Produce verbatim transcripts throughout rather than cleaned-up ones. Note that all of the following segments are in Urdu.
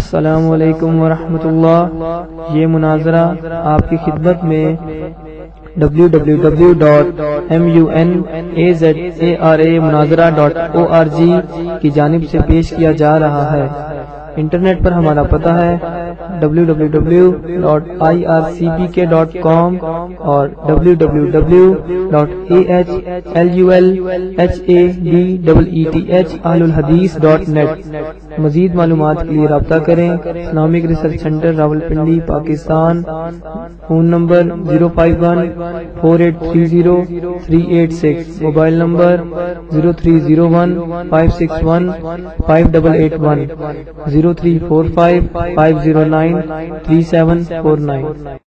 السلام علیکم ورحمۃ اللہ. یہ مناظرہ آپ کی خدمت میں W W W dot M U N A Z A R A مناظرہ ڈاٹ او آر جی کی جانب سے پیش کیا جا رہا ہے. انٹرنیٹ پر ہمارا پتہ ہے W W W dot I R C P K dot com اور W W W dot A H L U L H A D double E T H اہل الحدیث ڈاٹ نیٹ. مزید معلومات کے لیے رابطہ کریں. Islamic research centre Rawalpindi Pakistan. Phone number zero five one four eight three zero three eight six. Mobile number zero three zero one five six one five eight eight one zero three four five five zero nine three seven four nine.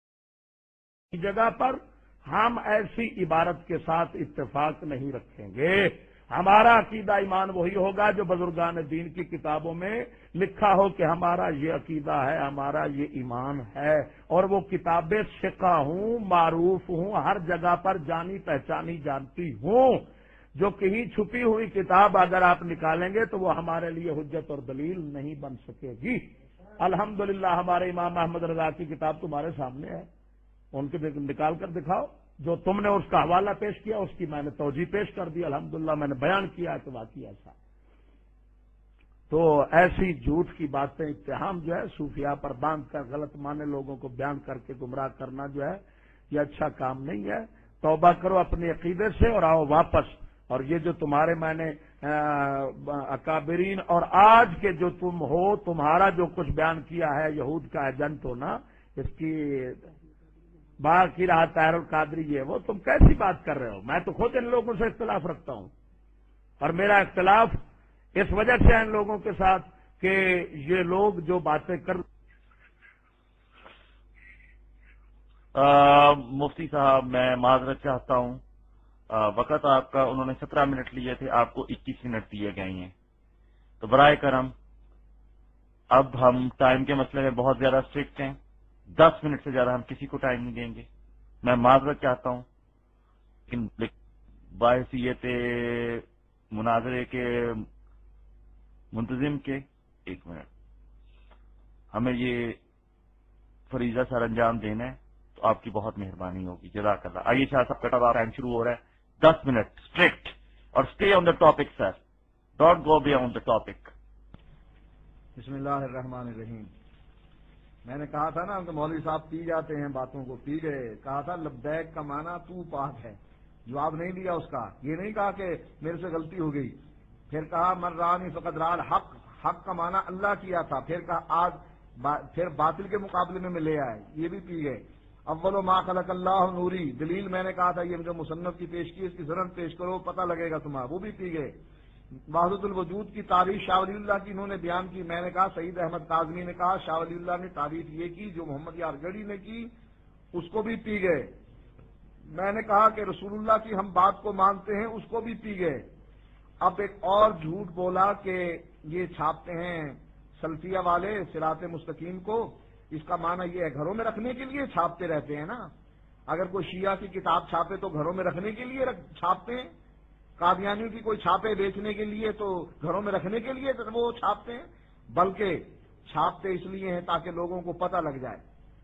جگہ پر ہم ایسی عبارت کے ساتھ اتفاق نہیں رکھیں گے. ہمارا عقیدہ ایمان وہی ہوگا جو بزرگان دین کی کتابوں میں لکھا ہو کہ ہمارا یہ عقیدہ ہے, ہمارا یہ ایمان ہے, اور وہ کتابیں ثقہ ہوں, معروف ہوں, ہر جگہ پر جانی پہچانی جانتی ہوں. جو کہیں چھپی ہوئی کتاب اگر آپ نکالیں گے تو وہ ہمارے لیے حجت اور دلیل نہیں بن سکے گی. الحمدللہ ہمارے امام احمد رضا کی کتاب تمہارے سامنے ہے, ان کے نکال کر دکھاؤ. جو تم نے اس کا حوالہ پیش کیا اس کی میں نے توجیہ پیش کر دی. الحمدللہ میں نے بیان کیا کہ واقعی ایسا. تو ایسی جھوٹ کی باتیں اتہام جو ہے صوفیاء پر باندھ کر غلط مانے لوگوں کو بیان کر کے گمراہ کرنا جو ہے یہ اچھا کام نہیں ہے. توبہ کرو اپنے عقیدے سے اور آؤ واپس. اور یہ جو تمہارے میں نے اکابرین اور آج کے جو تم ہو, تمہارا جو کچھ بیان کیا ہے یہود کا ایجنٹ ہونا, اس کی باقی رہا طاہر القادری, یہ وہ تم کیسی بات کر رہے ہو؟ میں تو خود ان لوگوں سے اختلاف رکھتا ہوں, اور میرا اختلاف اس وجہ سے ہے ان لوگوں کے ساتھ کہ یہ لوگ جو باتیں کر آ, مفتی صاحب میں معذرت چاہتا ہوں. آ, وقت آپ کا انہوں نے سترہ منٹ لیے تھے, آپ کو اکیس منٹ دیے گئے ہیں. تو برائے کرم اب ہم ٹائم کے مسئلے میں بہت زیادہ اسٹرکٹ ہیں. دس منٹ سے زیادہ ہم کسی کو ٹائم نہیں دیں گے. میں معذرت چاہتا ہوں, لیکن باحثیت مناظرے کے منتظم کے ایک منٹ ہمیں یہ فریضہ سر انجام دینا ہے, تو آپ کی بہت مہربانی ہوگی. جزاک اللہ. آئیے شاہ صاحب کا ٹائم شروع ہو رہا ہے. دس منٹ اسٹرکٹ, اور stay on the topic sir, don't go beyond the topic. بسم اللہ الرحمن الرحیم. میں نے کہا تھا نا کہ مولوی صاحب پی جاتے ہیں, باتوں کو پی گئے. کہا تھا لبیک کا معنی تو پاک ہے, جواب نہیں دیا اس کا. یہ نہیں کہا کہ میرے سے غلطی ہو گئی. پھر کہا من رانی فقد رال حق, حق کا معنی اللہ کیا تھا. پھر کہا آج با پھر باطل کے مقابلے میں لے آئے, یہ بھی پی گئے. اول ما خلق اللہ نوری, دلیل میں نے کہا تھا یہ جو مصنف کی پیش کی اس کی ضرورت پیش کرو, پتہ لگے گا تمہارا, وہ بھی پی گئے. وحدت الوجود کی تعریف شاہ ولی اللہ کی انہوں نے بیان کی. میں نے کہا سعید احمد کاظمی نے کہا شاہ ولی اللہ نے تعریف یہ کی جو محمد یار گڑھی نے کی, اس کو بھی پی گئے. میں نے کہا کہ رسول اللہ کی ہم بات کو مانتے ہیں, اس کو بھی پی گئے. اب ایک اور جھوٹ بولا کہ یہ چھاپتے ہیں سلفیہ والے صراط مستقیم کو, اس کا معنی یہ ہے گھروں میں رکھنے کے لیے چھاپتے رہتے ہیں نا. اگر کوئی شیعہ کی کتاب چھاپے تو گھروں میں رکھنے کے لیے چھاپتے ہیں. قادیانیوں کی کوئی چھاپے بیچنے کے لیے تو گھروں میں رکھنے کے لیے وہ چھاپتے ہیں, بلکہ چھاپتے اس لیے ہیں تاکہ لوگوں کو پتہ لگ جائے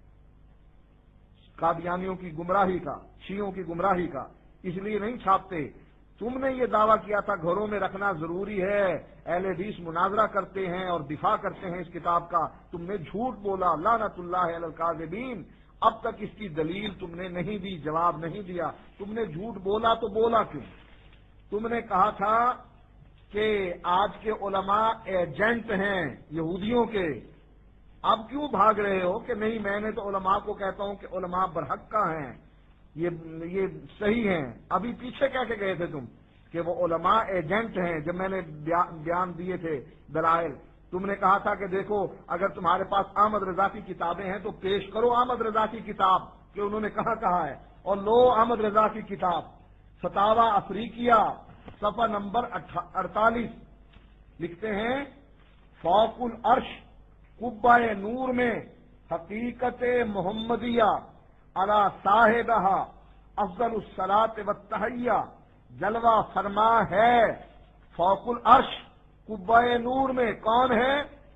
قادیانیوں کی گمراہی کا, شیعوں کی گمراہی کا. اس لیے نہیں چھاپتے. تم نے یہ دعویٰ کیا تھا گھروں میں رکھنا ضروری ہے, اہل حدیث مناظرہ کرتے ہیں اور دفاع کرتے ہیں اس کتاب کا, تم نے جھوٹ بولا. لعنت اللہ علی الکاذبین. اب تک اس کی دلیل تم نے نہیں دی, جواب نہیں دیا. تم نے جھوٹ بولا تو بولا کیوں؟ تم نے کہا تھا کہ آج کے علماء ایجنٹ ہیں یہودیوں کے. اب کیوں بھاگ رہے ہو کہ نہیں میں نے تو علماء کو کہتا ہوں کہ علماء برحق ہیں, یہ یہ صحیح ہیں. ابھی پیچھے کہہ کے گئے تھے تم کہ وہ علماء ایجنٹ ہیں. جب میں نے بیان دیے تھے دلائل, تم نے کہا تھا کہ دیکھو اگر تمہارے پاس احمد رضا کی کتابیں ہیں تو پیش کرو احمد رضا کی کتاب کہ انہوں نے کہاں کہا ہے, اور لو احمد رضا کی کتاب فتاوی افریقیہ صفحہ نمبر اڑتالیس لکھتے ہیں فوق العرش قبہ نور میں حقیقت محمدیہ علی صاحبہ افضل الصلاۃ والتحیہ جلوہ فرما ہے. فوق العرش قبہ نور میں کون ہے؟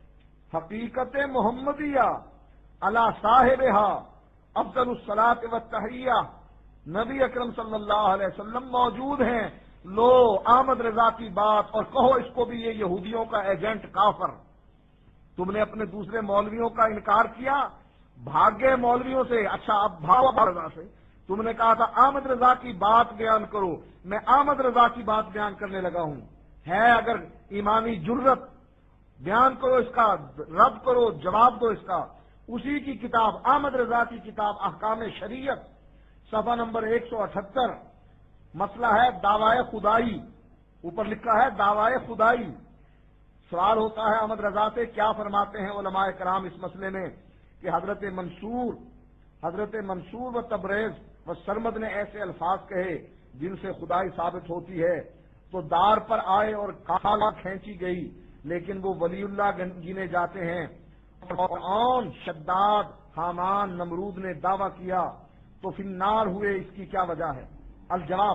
حقیقت محمدیہ علی صاحبہا افضل الصلاۃ والتحیہ، نبی اکرم صلی اللہ علیہ وسلم موجود ہیں، لو احمد رضا کی بات اور کہو اس کو بھی یہ یہودیوں کا ایجنٹ کافر۔ تم نے اپنے دوسرے مولویوں کا انکار کیا، بھاگے مولویوں سے، اچھا اب بھاگو احمد رضا سے۔ تم نے کہا تھا احمد رضا کی بات بیان کرو، میں احمد رضا کی بات بیان کرنے لگا ہوں، ہے اگر ایمانی جرت بیان کرو، اس کا رد کرو، جواب دو اس کا۔ اسی کی کتاب احمد رضا کی کتاب احکام شریعت صفحہ نمبر ایک سو اٹھہتر، مسئلہ ہے دعوی خدائی، اوپر لکھا ہے دعوی خدائی۔ سوال ہوتا ہے احمد رضا سے، کیا فرماتے ہیں علماء کرام اس مسئلے میں کہ حضرت منصور حضرت منصور و تبریز و سرمد نے ایسے الفاظ کہے جن سے خدائی ثابت ہوتی ہے، تو دار پر آئے اور کالا کھینچی گئی، لیکن وہ ولی اللہ گنے جاتے ہیں۔ فرعون، شداد، حامان، نمرود نے دعویٰ کیا تو فی النار ہوئے، اس کی کیا وجہ ہے؟ الجواب،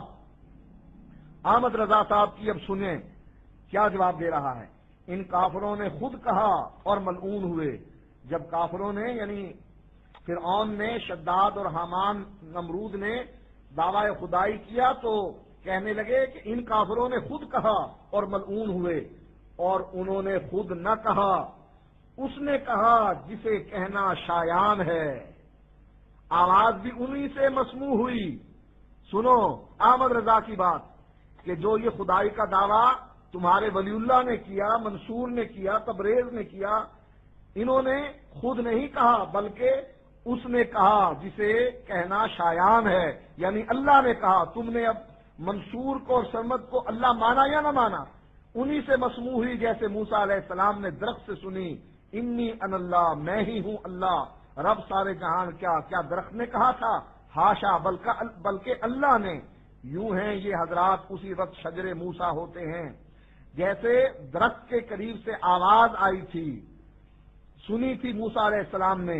احمد رضا صاحب کی اب سنیں کیا جواب دے رہا ہے۔ ان کافروں نے خود کہا اور ملعون ہوئے۔ جب کافروں نے یعنی فرعون نے، شداد اور حامان، نمرود نے دعوی خدائی کیا تو کہنے لگے کہ ان کافروں نے خود کہا اور ملعون ہوئے، اور انہوں نے خود نہ کہا، اس نے کہا جسے کہنا شایان ہے، آواز بھی انہی سے مسموع ہوئی۔ سنو احمد رضا کی بات کہ جو یہ خدائی کا دعویٰ تمہارے ولی اللہ نے کیا، منصور نے کیا، تبریز نے کیا، انہوں نے خود نہیں کہا بلکہ اس نے کہا جسے کہنا شایان ہے، یعنی اللہ نے کہا۔ تم نے اب منصور کو اور سرمد کو اللہ مانا یا نہ مانا؟ انہی سے مسموع ہوئی جیسے موسیٰ علیہ السلام نے درخت سے سنی، انی ان اللہ، میں ہی ہوں اللہ، رب سارے جہان۔ کیا کیا درخت نے کہا تھا؟ ہاشا، بلکہ اللہ نے۔ یوں ہیں یہ حضرات اسی وقت شجر موسیٰ ہوتے ہیں جیسے درخت کے قریب سے آواز آئی تھی، سنی تھی موسیٰ علیہ السلام نے،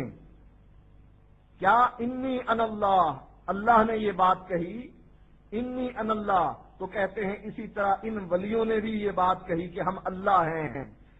کیا انی ان اللہ، اللہ نے یہ بات کہی، انی ان اللہ، تو کہتے ہیں اسی طرح ان ولیوں نے بھی یہ بات کہی کہ ہم اللہ ہیں۔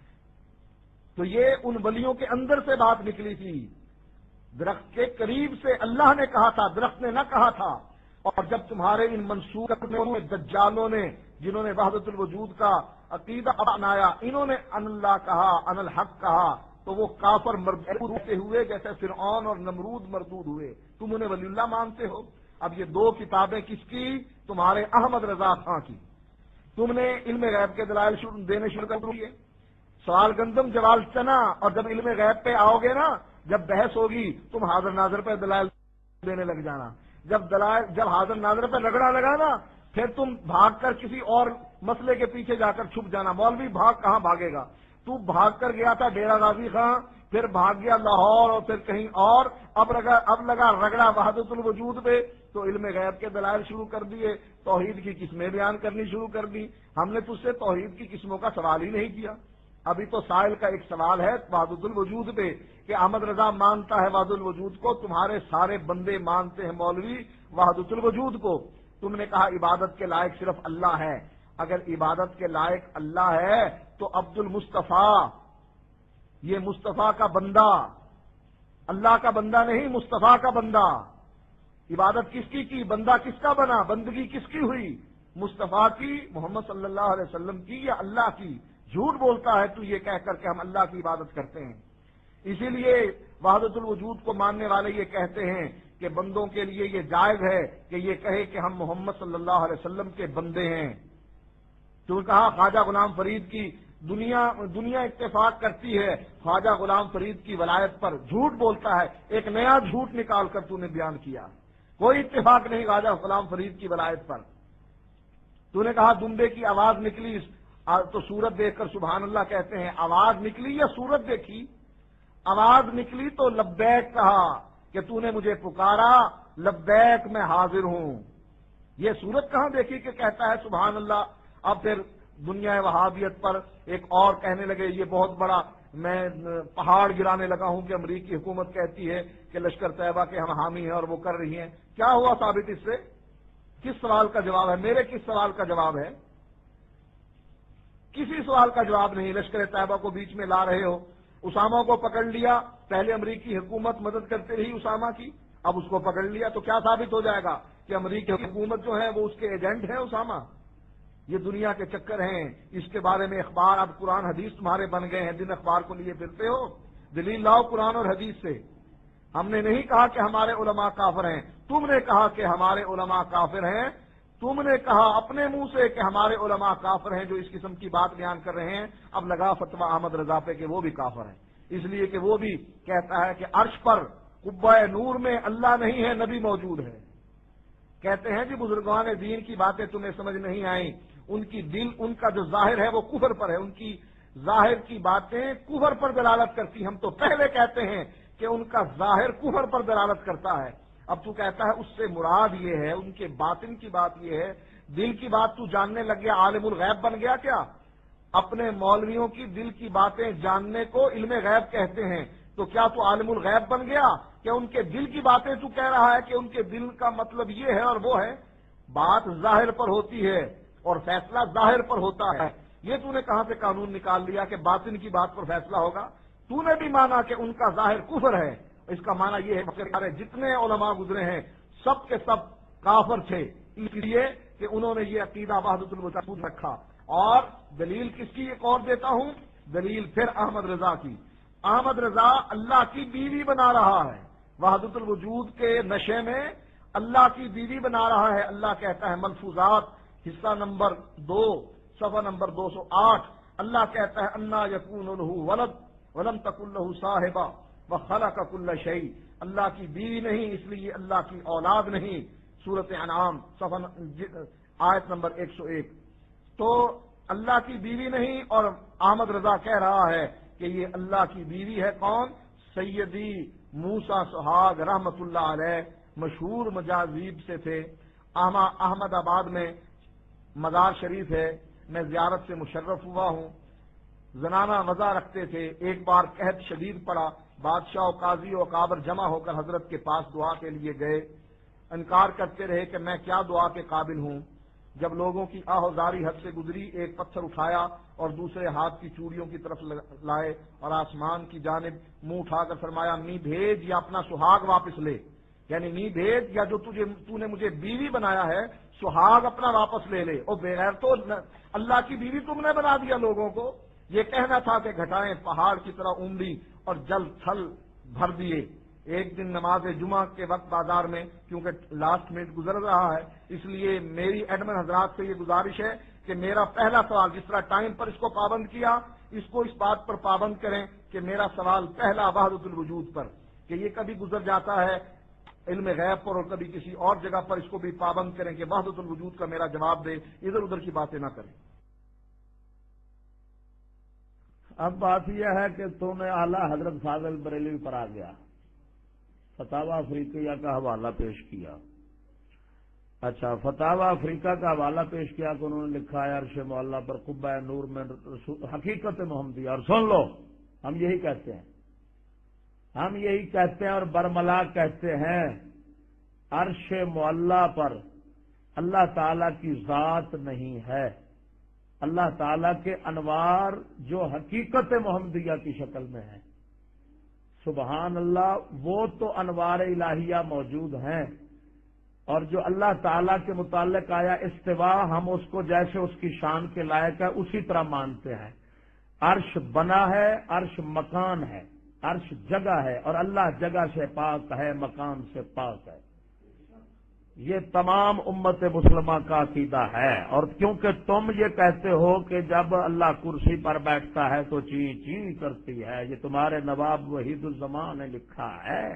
تو یہ ان ولیوں کے اندر سے بات نکلی تھی، درخت کے قریب سے اللہ نے کہا تھا، درخت نے نہ کہا تھا۔ اور جب تمہارے ان منصور دجالوں نے، جنہوں نے وحدت الوجود کا عقیدہ اپنایا، انہوں نے ان اللہ کہا، ان الحق کہا، تو وہ کافر مردود ہوئے جیسے فرعون اور نمرود مردود ہوئے۔ تم انہیں ولی اللہ مانتے ہو۔ اب یہ دو کتابیں کس کی؟ تمہارے احمد رضا خان کی۔ تم نے علم غیب کے دلائل دینے شروع کر دیے، سوال گندم جواب چنا، اور جب علم غیب پہ آؤ گے نا، جب بحث ہوگی تم حاضر ناظر پہ دلائل دینے لگ جانا۔ جب دلائل جب حاضر ناظر پہ رگڑا لگا نا، پھر تم بھاگ کر کسی اور مسئلے کے پیچھے جا کر چھپ جانا۔ مولوی بھاگ کہاں بھاگے گا؟ تو بھاگ کر گیا تھا ڈیرہ غازی خان، پھر بھاگ گیا لاہور اور پھر کہیں اور، اب لگا اب لگا رگڑا وحدت الوجود پہ، تو علم غیب کے دلائل شروع کر دیے، توحید کی قسمیں بیان کرنی شروع کر دی۔ ہم نے تجھ سے توحید کی قسموں کا سوال ہی نہیں کیا۔ ابھی تو سائل کا ایک سوال ہے وحدت الوجود پہ کہ احمد رضا مانتا ہے وحدت الوجود کو، تمہارے سارے بندے مانتے ہیں مولوی وحدت الوجود کو۔ تم نے کہا عبادت کے لائق صرف اللہ ہے۔ اگر عبادت کے لائق اللہ ہے تو عبد المصطفیٰ، یہ مصطفیٰ کا بندہ، اللہ کا بندہ نہیں، مصطفیٰ کا بندہ، عبادت کس کی کی؟ بندہ کس کا بنا؟ بندگی کس کی ہوئی؟ مصطفیٰ کی، محمد صلی اللہ علیہ وسلم کی یا اللہ کی؟ جھوٹ بولتا ہے تو یہ کہہ کر کہ ہم اللہ کی عبادت کرتے ہیں۔ اسی لیے وحدت الوجود کو ماننے والے یہ کہتے ہیں کہ بندوں کے لیے یہ جائز ہے کہ یہ کہے کہ ہم محمد صلی اللہ علیہ وسلم کے بندے ہیں۔ تو کہا خواجہ غلام فرید کی دنیا دنیا اتفاق کرتی ہے خواجہ غلام فرید کی ولایت پر، جھوٹ بولتا ہے، ایک نیا جھوٹ نکال کر تو نے بیان کیا، کوئی اتفاق نہیں خواجہ غلام فرید کی ولایت پر۔ تو نے کہا دمبے کی آواز نکلی تو صورت دیکھ کر سبحان اللہ کہتے ہیں، آواز نکلی یا صورت دیکھی؟ آواز نکلی تو لبیک کہا کہ تو نے مجھے پکارا، لبیک میں حاضر ہوں۔ یہ صورت کہاں دیکھی کہ کہتا ہے سبحان اللہ؟ اب پھر دنیا وہابیت پر ایک اور کہنے لگے یہ بہت بڑا میں پہاڑ گرانے لگا ہوں کہ امریکی حکومت کہتی ہے کہ لشکر طیبہ کے ہم حامی ہیں اور وہ کر رہی ہیں۔ کیا ہوا ثابت اس سے؟ کس سوال کا جواب ہے؟ میرے کس سوال کا جواب ہے؟ کسی سوال کا جواب نہیں۔ لشکر طیبہ کو بیچ میں لا رہے ہو، اسامہ کو پکڑ لیا، پہلے امریکی حکومت مدد کرتے رہی اسامہ کی، اب اس کو پکڑ لیا تو کیا ثابت ہو جائے گا کہ امریکی حکومت جو ہے وہ اس کے ایجنٹ ہے اسامہ؟ یہ دنیا کے چکر ہیں، اس کے بارے میں اخبار اب قرآن حدیث تمہارے بن گئے ہیں، جن اخبار کو لیے پھرتے ہو دلیل لاؤ قرآن اور حدیث سے۔ ہم نے نہیں کہا کہ ہمارے علماء کافر ہیں، تم نے کہا کہ ہمارے علماء کافر ہیں، تم نے کہا اپنے منہ سے کہ ہمارے علماء کافر ہیں جو اس قسم کی بات بیان کر رہے ہیں، اب لگا فتویٰ احمد رضا پہ کہ وہ بھی کافر ہیں، اس لیے کہ وہ بھی کہتا ہے کہ عرش پر قبہ نور میں اللہ نہیں ہے، نبی موجود ہے۔ کہتے ہیں جی بزرگان دین کی باتیں تمہیں سمجھ نہیں آئیں، ان کی دل ان کا جو ظاہر ہے وہ کفر پر ہے، ان کی ظاہر کی باتیں کفر پر دلالت کرتی، ہم تو پہلے کہتے ہیں کہ ان کا ظاہر کفر پر دلالت کرتا ہے، اب تو کہتا ہے اس سے مراد یہ ہے، ان کے باطن کی بات یہ ہے، دل کی بات تو جاننے لگ گیا، عالم الغیب بن گیا کیا؟ اپنے مولویوں کی دل کی باتیں جاننے کو علم غیب کہتے ہیں، تو کیا تو عالم الغیب بن گیا کہ ان کے دل کی باتیں تو کہہ رہا ہے کہ ان کے دل کا مطلب یہ ہے اور وہ ہے؟ بات ظاہر پر ہوتی ہے اور فیصلہ ظاہر پر ہوتا ہے، یہ تو نے کہاں سے قانون نکال لیا کہ باطن کی بات پر فیصلہ ہوگا؟ تو نے بھی مانا کہ ان کا ظاہر کفر ہے، اس کا معنی یہ ہے کہ جتنے علماء گزرے ہیں سب کے سب کافر تھے، اس لیے کہ انہوں نے یہ عقیدہ وحدت الوجود رکھا۔ اور دلیل کس کی ایک اور دیتا ہوں، دلیل پھر احمد رضا کی۔ احمد رضا اللہ کی بیوی بنا رہا ہے، وحدت الوجود کے نشے میں اللہ کی بیوی بنا رہا ہے۔ اللہ کہتا ہے ملفوظات حصہ نمبر دو صفحہ نمبر دو سو آٹھ، اللہ کہتا ہے انا یکون لہ ولد ولم تکن لہ صاحبہ وخلق کل شیء، اللہ کی بیوی نہیں اس لیے اللہ کی اولاد نہیں، سورۃ انعام صفحہ آیت نمبر ایک سو ایک۔ تو اللہ کی بیوی نہیں، اور احمد رضا کہہ رہا ہے کہ یہ اللہ کی بیوی ہے۔ کون؟ سیدی موسیٰ سہاگ رحمت اللہ علیہ، مشہور مجاذیب سے تھے، احمد آباد میں مزار شریف ہے، میں زیارت سے مشرف ہوا ہوں، زنانہ وضع رکھتے تھے۔ ایک بار قحط شدید پڑا، بادشاہ و قاضی و اکابر جمع ہو کر حضرت کے پاس دعا کے لیے گئے، انکار کرتے رہے کہ میں کیا دعا کے قابل ہوں۔ جب لوگوں کی آہوزاری حد سے گزری، ایک پتھر اٹھایا اور دوسرے ہاتھ کی چوڑیوں کی طرف لائے اور آسمان کی جانب منہ اٹھا کر فرمایا می بھیج یا اپنا سہاگ واپس لے، یعنی می بھیج یا جو تجھے تو نے مجھے بیوی بنایا ہے سہاگ اپنا واپس لے لے۔ اور بغیر تو اللہ کی بیوی تم نے بنا دیا لوگوں کو۔ یہ کہنا تھا کہ گھٹائیں پہاڑ کی طرح امڑی اور جل تھل بھر دیے۔ ایک دن نماز جمعہ کے وقت بازار میں، کیونکہ لاسٹ منٹ گزر رہا ہے، اس لیے میری ایڈمن حضرات سے یہ گزارش ہے کہ میرا پہلا سوال، جس طرح ٹائم پر اس کو پابند کیا، اس کو اس بات پر پابند کریں کہ میرا سوال پہلا وحدت الوجود پر، کہ یہ کبھی گزر جاتا ہے علم غیب پر اور کبھی کسی اور جگہ پر، اس کو بھی پابند کریں کہ وحدت الوجود کا میرا جواب دے، ادھر ادھر کی باتیں نہ کریں۔ اب بات یہ ہے کہ تو نے اعلیٰ حضرت فاضل بریلوی پر آ گیا، فتاوی افریقیہ کا حوالہ پیش کیا۔ اچھا، فتاوی افریقہ کا حوالہ پیش کیا کہ انہوں نے لکھا ہے عرش معلیٰ پر قبہ نور میں حقیقت محمدیہ، اور سن لو ہم یہی کہتے ہیں، ہم یہی کہتے ہیں اور برملا کہتے ہیں، عرش معلیٰ پر اللہ تعالی کی ذات نہیں ہے، اللہ تعالی کے انوار جو حقیقت محمدیہ کی شکل میں ہیں، سبحان اللہ، وہ تو انوار الہیہ موجود ہیں، اور جو اللہ تعالیٰ کے متعلق آیا استوا، ہم اس کو جیسے اس کی شان کے لائق ہے اسی طرح مانتے ہیں۔ عرش بنا ہے، عرش مکان ہے، عرش جگہ ہے، اور اللہ جگہ سے پاک ہے، مکان سے پاک ہے۔ یہ تمام امت مسلمہ کا عقیدہ ہے، اور کیونکہ تم یہ کہتے ہو کہ جب اللہ کرسی پر بیٹھتا ہے تو چی چی کرتی ہے، یہ تمہارے نواب وحید الزمان نے لکھا ہے۔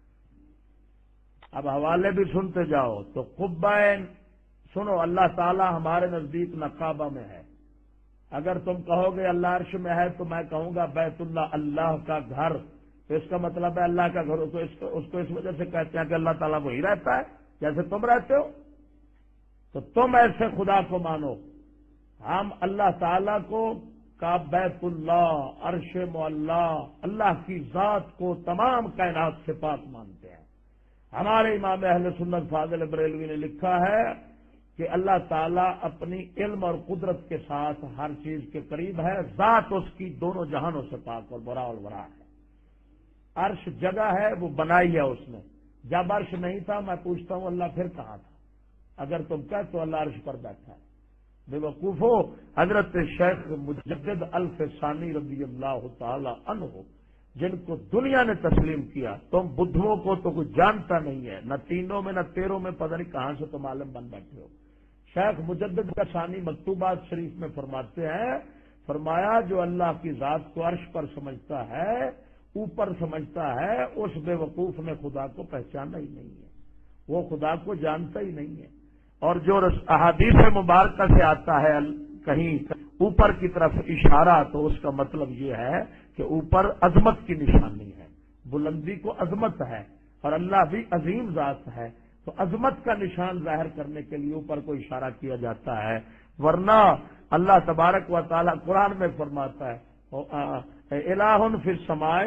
اب حوالے بھی سنتے جاؤ تو قبہ سنو، اللہ تعالی ہمارے نزدیک نقابہ میں ہے۔ اگر تم کہو گے اللہ عرش میں ہے تو میں کہوں گا بیت اللہ اللہ کا گھر، تو اس کا مطلب ہے اللہ کا گھر، تو اس کو اس کو اس وجہ سے کہتے ہیں کہ اللہ تعالیٰ وہی رہتا ہے جیسے تم رہتے ہو، تو تم ایسے خدا کو مانو۔ ہم اللہ تعالیٰ کو کا بیت اللہ، عرش معلیٰ، اللہ کی ذات کو تمام کائنات سے پاک مانتے ہیں۔ ہمارے امام اہل سنت فاضل بریلوی نے لکھا ہے کہ اللہ تعالیٰ اپنی علم اور قدرت کے ساتھ ہر چیز کے قریب ہے، ذات اس کی دونوں جہانوں سے پاک اور برا الورا ہے۔ عرش جگہ ہے، وہ بنائی ہے اس نے۔ جب عرش نہیں تھا، میں پوچھتا ہوں اللہ پھر کہاں تھا؟ اگر تم کہہ تو اللہ عرش پر بیٹھا ہے۔ بے وقوفو، حضرت شیخ مجدد الف ثانی رضی اللہ تعالی عنہ جن کو دنیا نے تسلیم کیا، تم بدھوؤں کو تو کچھ جانتا نہیں ہے، نہ تینوں میں نہ تیروں میں، پتہ نہیں کہاں سے تم عالم بن بیٹھے ہو۔ شیخ مجدد کا ثانی مکتوبات شریف میں فرماتے ہیں، فرمایا جو اللہ کی ذات کو عرش پر سمجھتا ہے، اوپر سمجھتا ہے، اس بے وقوف نے خدا کو پہچانا ہی نہیں ہے، وہ خدا کو جانتا ہی نہیں ہے۔ اور جو احادیث مبارکہ سے آتا ہے کہیں اوپر کی طرف اشارہ، تو اس کا مطلب یہ ہے کہ اوپر عظمت کی نشانی ہے، بلندی کو عظمت ہے، اور اللہ بھی عظیم ذات ہے، تو عظمت کا نشان ظاہر کرنے کے لیے اوپر کو اشارہ کیا جاتا ہے۔ ورنہ اللہ تبارک و تعالیٰ قرآن میں فرماتا ہے الہ فی السماء،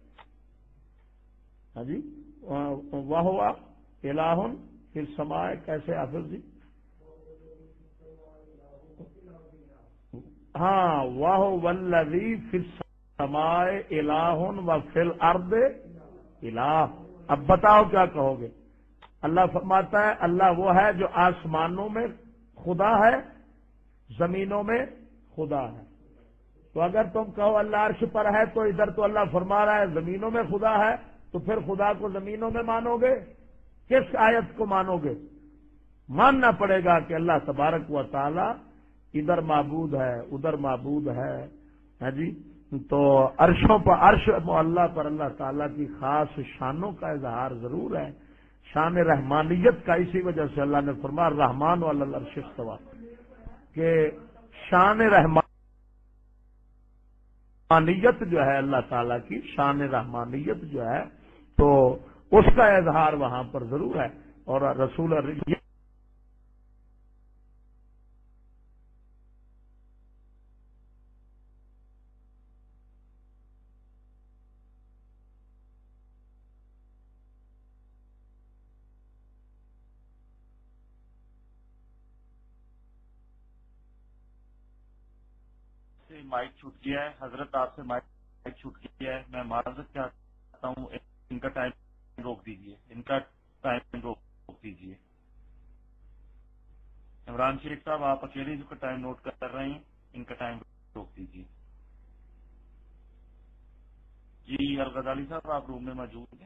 ہاں جی، وہو الہ فی السماء، کیسے حافظ جی؟ ہاں، وہو والذی فی السماء الہ و فی الارض الہ۔ اب بتاؤ کیا کہو گے؟ اللہ فرماتا ہے اللہ وہ ہے جو آسمانوں میں خدا ہے، زمینوں میں خدا ہے۔ تو اگر تم کہو اللہ عرش پر ہے، تو ادھر تو اللہ فرما رہا ہے زمینوں میں خدا ہے، تو پھر خدا کو زمینوں میں مانو گے؟ کس آیت کو مانو گے؟ ماننا پڑے گا کہ اللہ تبارک و تعالی ادھر معبود ہے، ادھر معبود ہے، ہاں جی۔ تو عرشوں پر، عرش معلیٰ پر اللہ تعالیٰ کی خاص شانوں کا اظہار ضرور ہے، شان رحمانیت کا۔ اسی وجہ سے اللہ نے فرمایا رحمان علی العرش استویٰ، کہ شان رحمانیت جو ہے اللہ تعالیٰ کی، شان رحمانیت جو ہے، تو اس کا اظہار وہاں پر ضرور ہے۔ اور رسول مائک چھوٹ گیا ہے حضرت، آپ سے مائک چھوٹ گیا ہے، میں معذرت چاہتا ہوں، ان کا ٹائم روک دیجیے، ان کا ٹائم روک دیجیے۔ عمران شیخ صاحب، آپ اکیلے جو کا ٹائم نوٹ کر رہے ہیں، ان کا ٹائم روک دیجیے۔ جی الغزالی صاحب، آپ روم میں موجود ہیں؟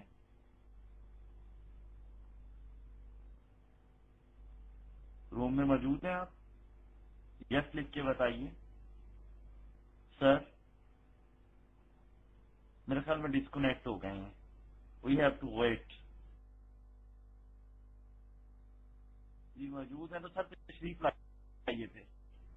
روم میں موجود ہیں آپ؟ یس لکھ کے بتائیے۔ سر میرے خیال میں ڈسکنیکٹ ہو گئے ہیں، وی ہیو ٹو ویٹ۔ جی موجود ہیں تو سر تشریف لائیے تھے۔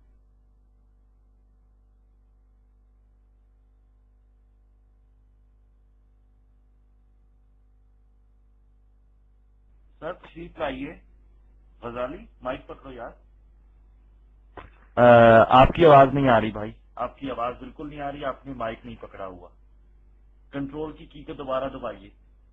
سر تشریف لائیے۔ غزالی مائک پکڑو یار۔ آپ کی آواز نہیں آ رہی بھائی، آپ کی آواز بالکل نہیں آ رہی، آپ نے مائک نہیں پکڑا ہوا۔ کنٹرول کی کی کو دوبارہ دبائیے۔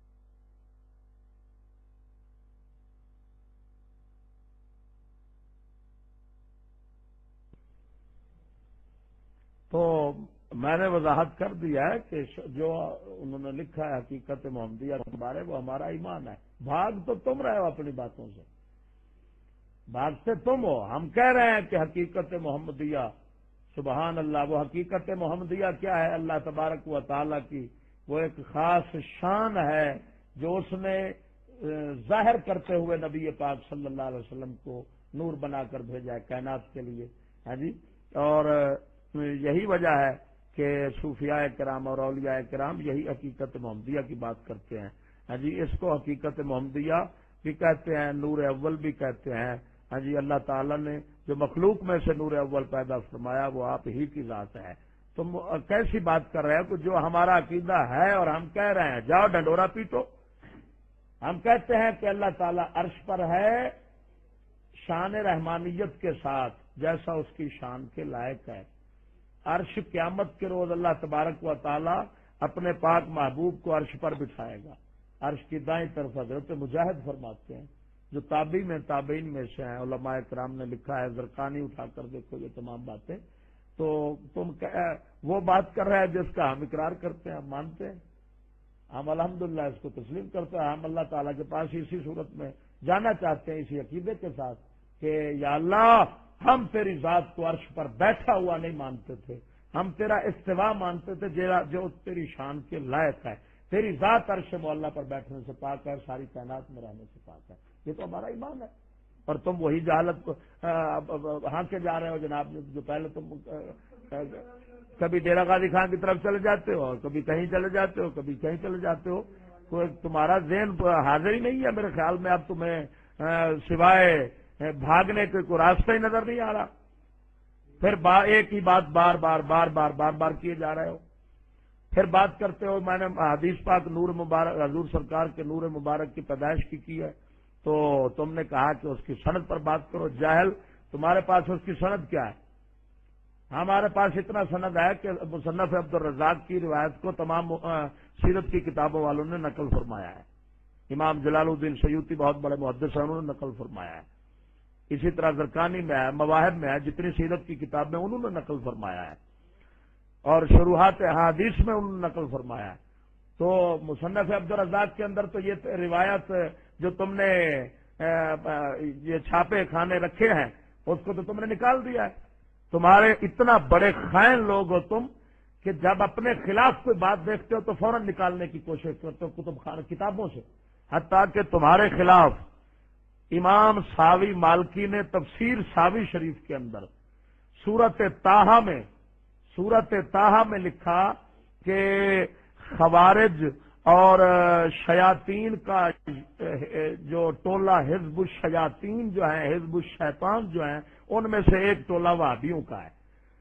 تو میں نے وضاحت کر دیا ہے کہ جو انہوں نے لکھا ہے حقیقت محمدیہ کے بارے، وہ ہمارا ایمان ہے۔ بھاگ تو تم رہے ہو اپنی باتوں سے، بھاگتے تم ہو۔ ہم کہہ رہے ہیں کہ حقیقت محمدیہ، سبحان اللہ، وہ حقیقت محمدیہ کیا ہے؟ اللہ تبارک و تعالیٰ کی وہ ایک خاص شان ہے جو اس نے ظاہر کرتے ہوئے نبی پاک صلی اللہ علیہ وسلم کو نور بنا کر بھیجا ہے کائنات کے لیے، ہاں جی۔ اور یہی وجہ ہے کہ صوفیاء کرام اور اولیاء کرام یہی حقیقت محمدیہ کی بات کرتے ہیں، ہاں جی۔ اس کو حقیقت محمدیہ بھی کہتے ہیں، نور اول بھی کہتے ہیں، ہاں جی۔ اللہ تعالیٰ نے جو مخلوق میں سے نور اول پیدا فرمایا وہ آپ ہی کی ذات ہے۔ تم کیسی بات کر رہے ہو کہ جو ہمارا عقیدہ ہے اور ہم کہہ رہے ہیں، جاؤ ڈنڈورا پیٹو۔ ہم کہتے ہیں کہ اللہ تعالیٰ عرش پر ہے شان رحمانیت کے ساتھ، جیسا اس کی شان کے لائق ہے۔ عرش قیامت کے روز اللہ تبارک و تعالیٰ اپنے پاک محبوب کو عرش پر بٹھائے گا۔ عرش کی دائیں طرف حضرت مجاہد فرماتے ہیں جو تابعی میں تابعین میں سے ہیں، علماء کرام نے لکھا ہے، زرقانی اٹھا کر دیکھو یہ تمام باتیں، تو تم وہ بات کر رہے ہیں جس کا ہم اقرار کرتے ہیں، ہم مانتے ہیں، ہم الحمدللہ اس کو تسلیم کرتے ہیں، ہم اللہ تعالیٰ کے پاس اسی صورت میں جانا چاہتے ہیں، اسی عقیدے کے ساتھ کہ یا اللہ ہم تیری ذات کو عرش پر بیٹھا ہوا نہیں مانتے تھے، ہم تیرا استوا مانتے تھے جو تیری شان کے لائق ہے، تیری ذات عرش معلیٰ پر بیٹھنے سے پاک ہے، ساری کائنات میں رہنے سے پاک ہے، یہ تو ہمارا ایمان ہے۔ اور تم وہی جہالت کو ہاں کے جا رہے ہو جناب، جو پہلے تم کبھی ڈیرہ غازی خان کی طرف چلے جاتے ہو اور کبھی کہیں چلے جاتے ہو، کبھی کہیں چلے جاتے ہو، کوئی تمہارا ذہن حاضر ہی نہیں ہے میرے خیال میں، اب تمہیں سوائے بھاگنے کے کوئی راستہ ہی نظر نہیں آ رہا، پھر با ایک ہی بات بار بار بار بار بار بار کیے جا رہے ہو، پھر بات کرتے ہو میں نے حدیث پاک نور مبارک حضور سرکار کے نور مبارک کی پیدائش کی کی ہے، تو تم نے کہا کہ اس کی سند پر بات کرو، جاہل تمہارے پاس اس کی سند کیا ہے؟ ہمارے پاس اتنا سند ہے کہ مصنف عبد الرزاق کی روایت کو تمام سیرت کی کتابوں والوں نے نقل فرمایا ہے، امام جلال الدین سیوطی بہت بڑے محدث ہیں، انہوں نے نقل فرمایا ہے، اسی طرح زرقانی میں ہے، مواہب میں ہے، جتنی سیرت کی کتابیں انہوں نے نقل فرمایا ہے، اور شروحات احادیث میں انہوں نے نقل فرمایا ہے۔ تو مصنف عبد الرزاق کے اندر تو یہ روایت جو تم نے یہ چھاپے کھانے رکھے ہیں اس کو تو تم نے نکال دیا ہے، تمہارے اتنا بڑے خائن لوگ ہو تم کہ جب اپنے خلاف کوئی بات دیکھتے ہو تو فوراً نکالنے کی کوشش کرتے ہو کتب خانہ کتابوں سے، حتیٰ کہ تمہارے خلاف امام ساوی مالکی نے تفسیر ساوی شریف کے اندر سورت طٰہٰ میں سورت طٰہٰ میں لکھا کہ خوارج اور شیاطین کا جو ٹولہ حزب الشیاطین جو ہیں، حزب الشیطان جو ہیں، ان میں سے ایک ٹولہ وہابیوں کا ہے۔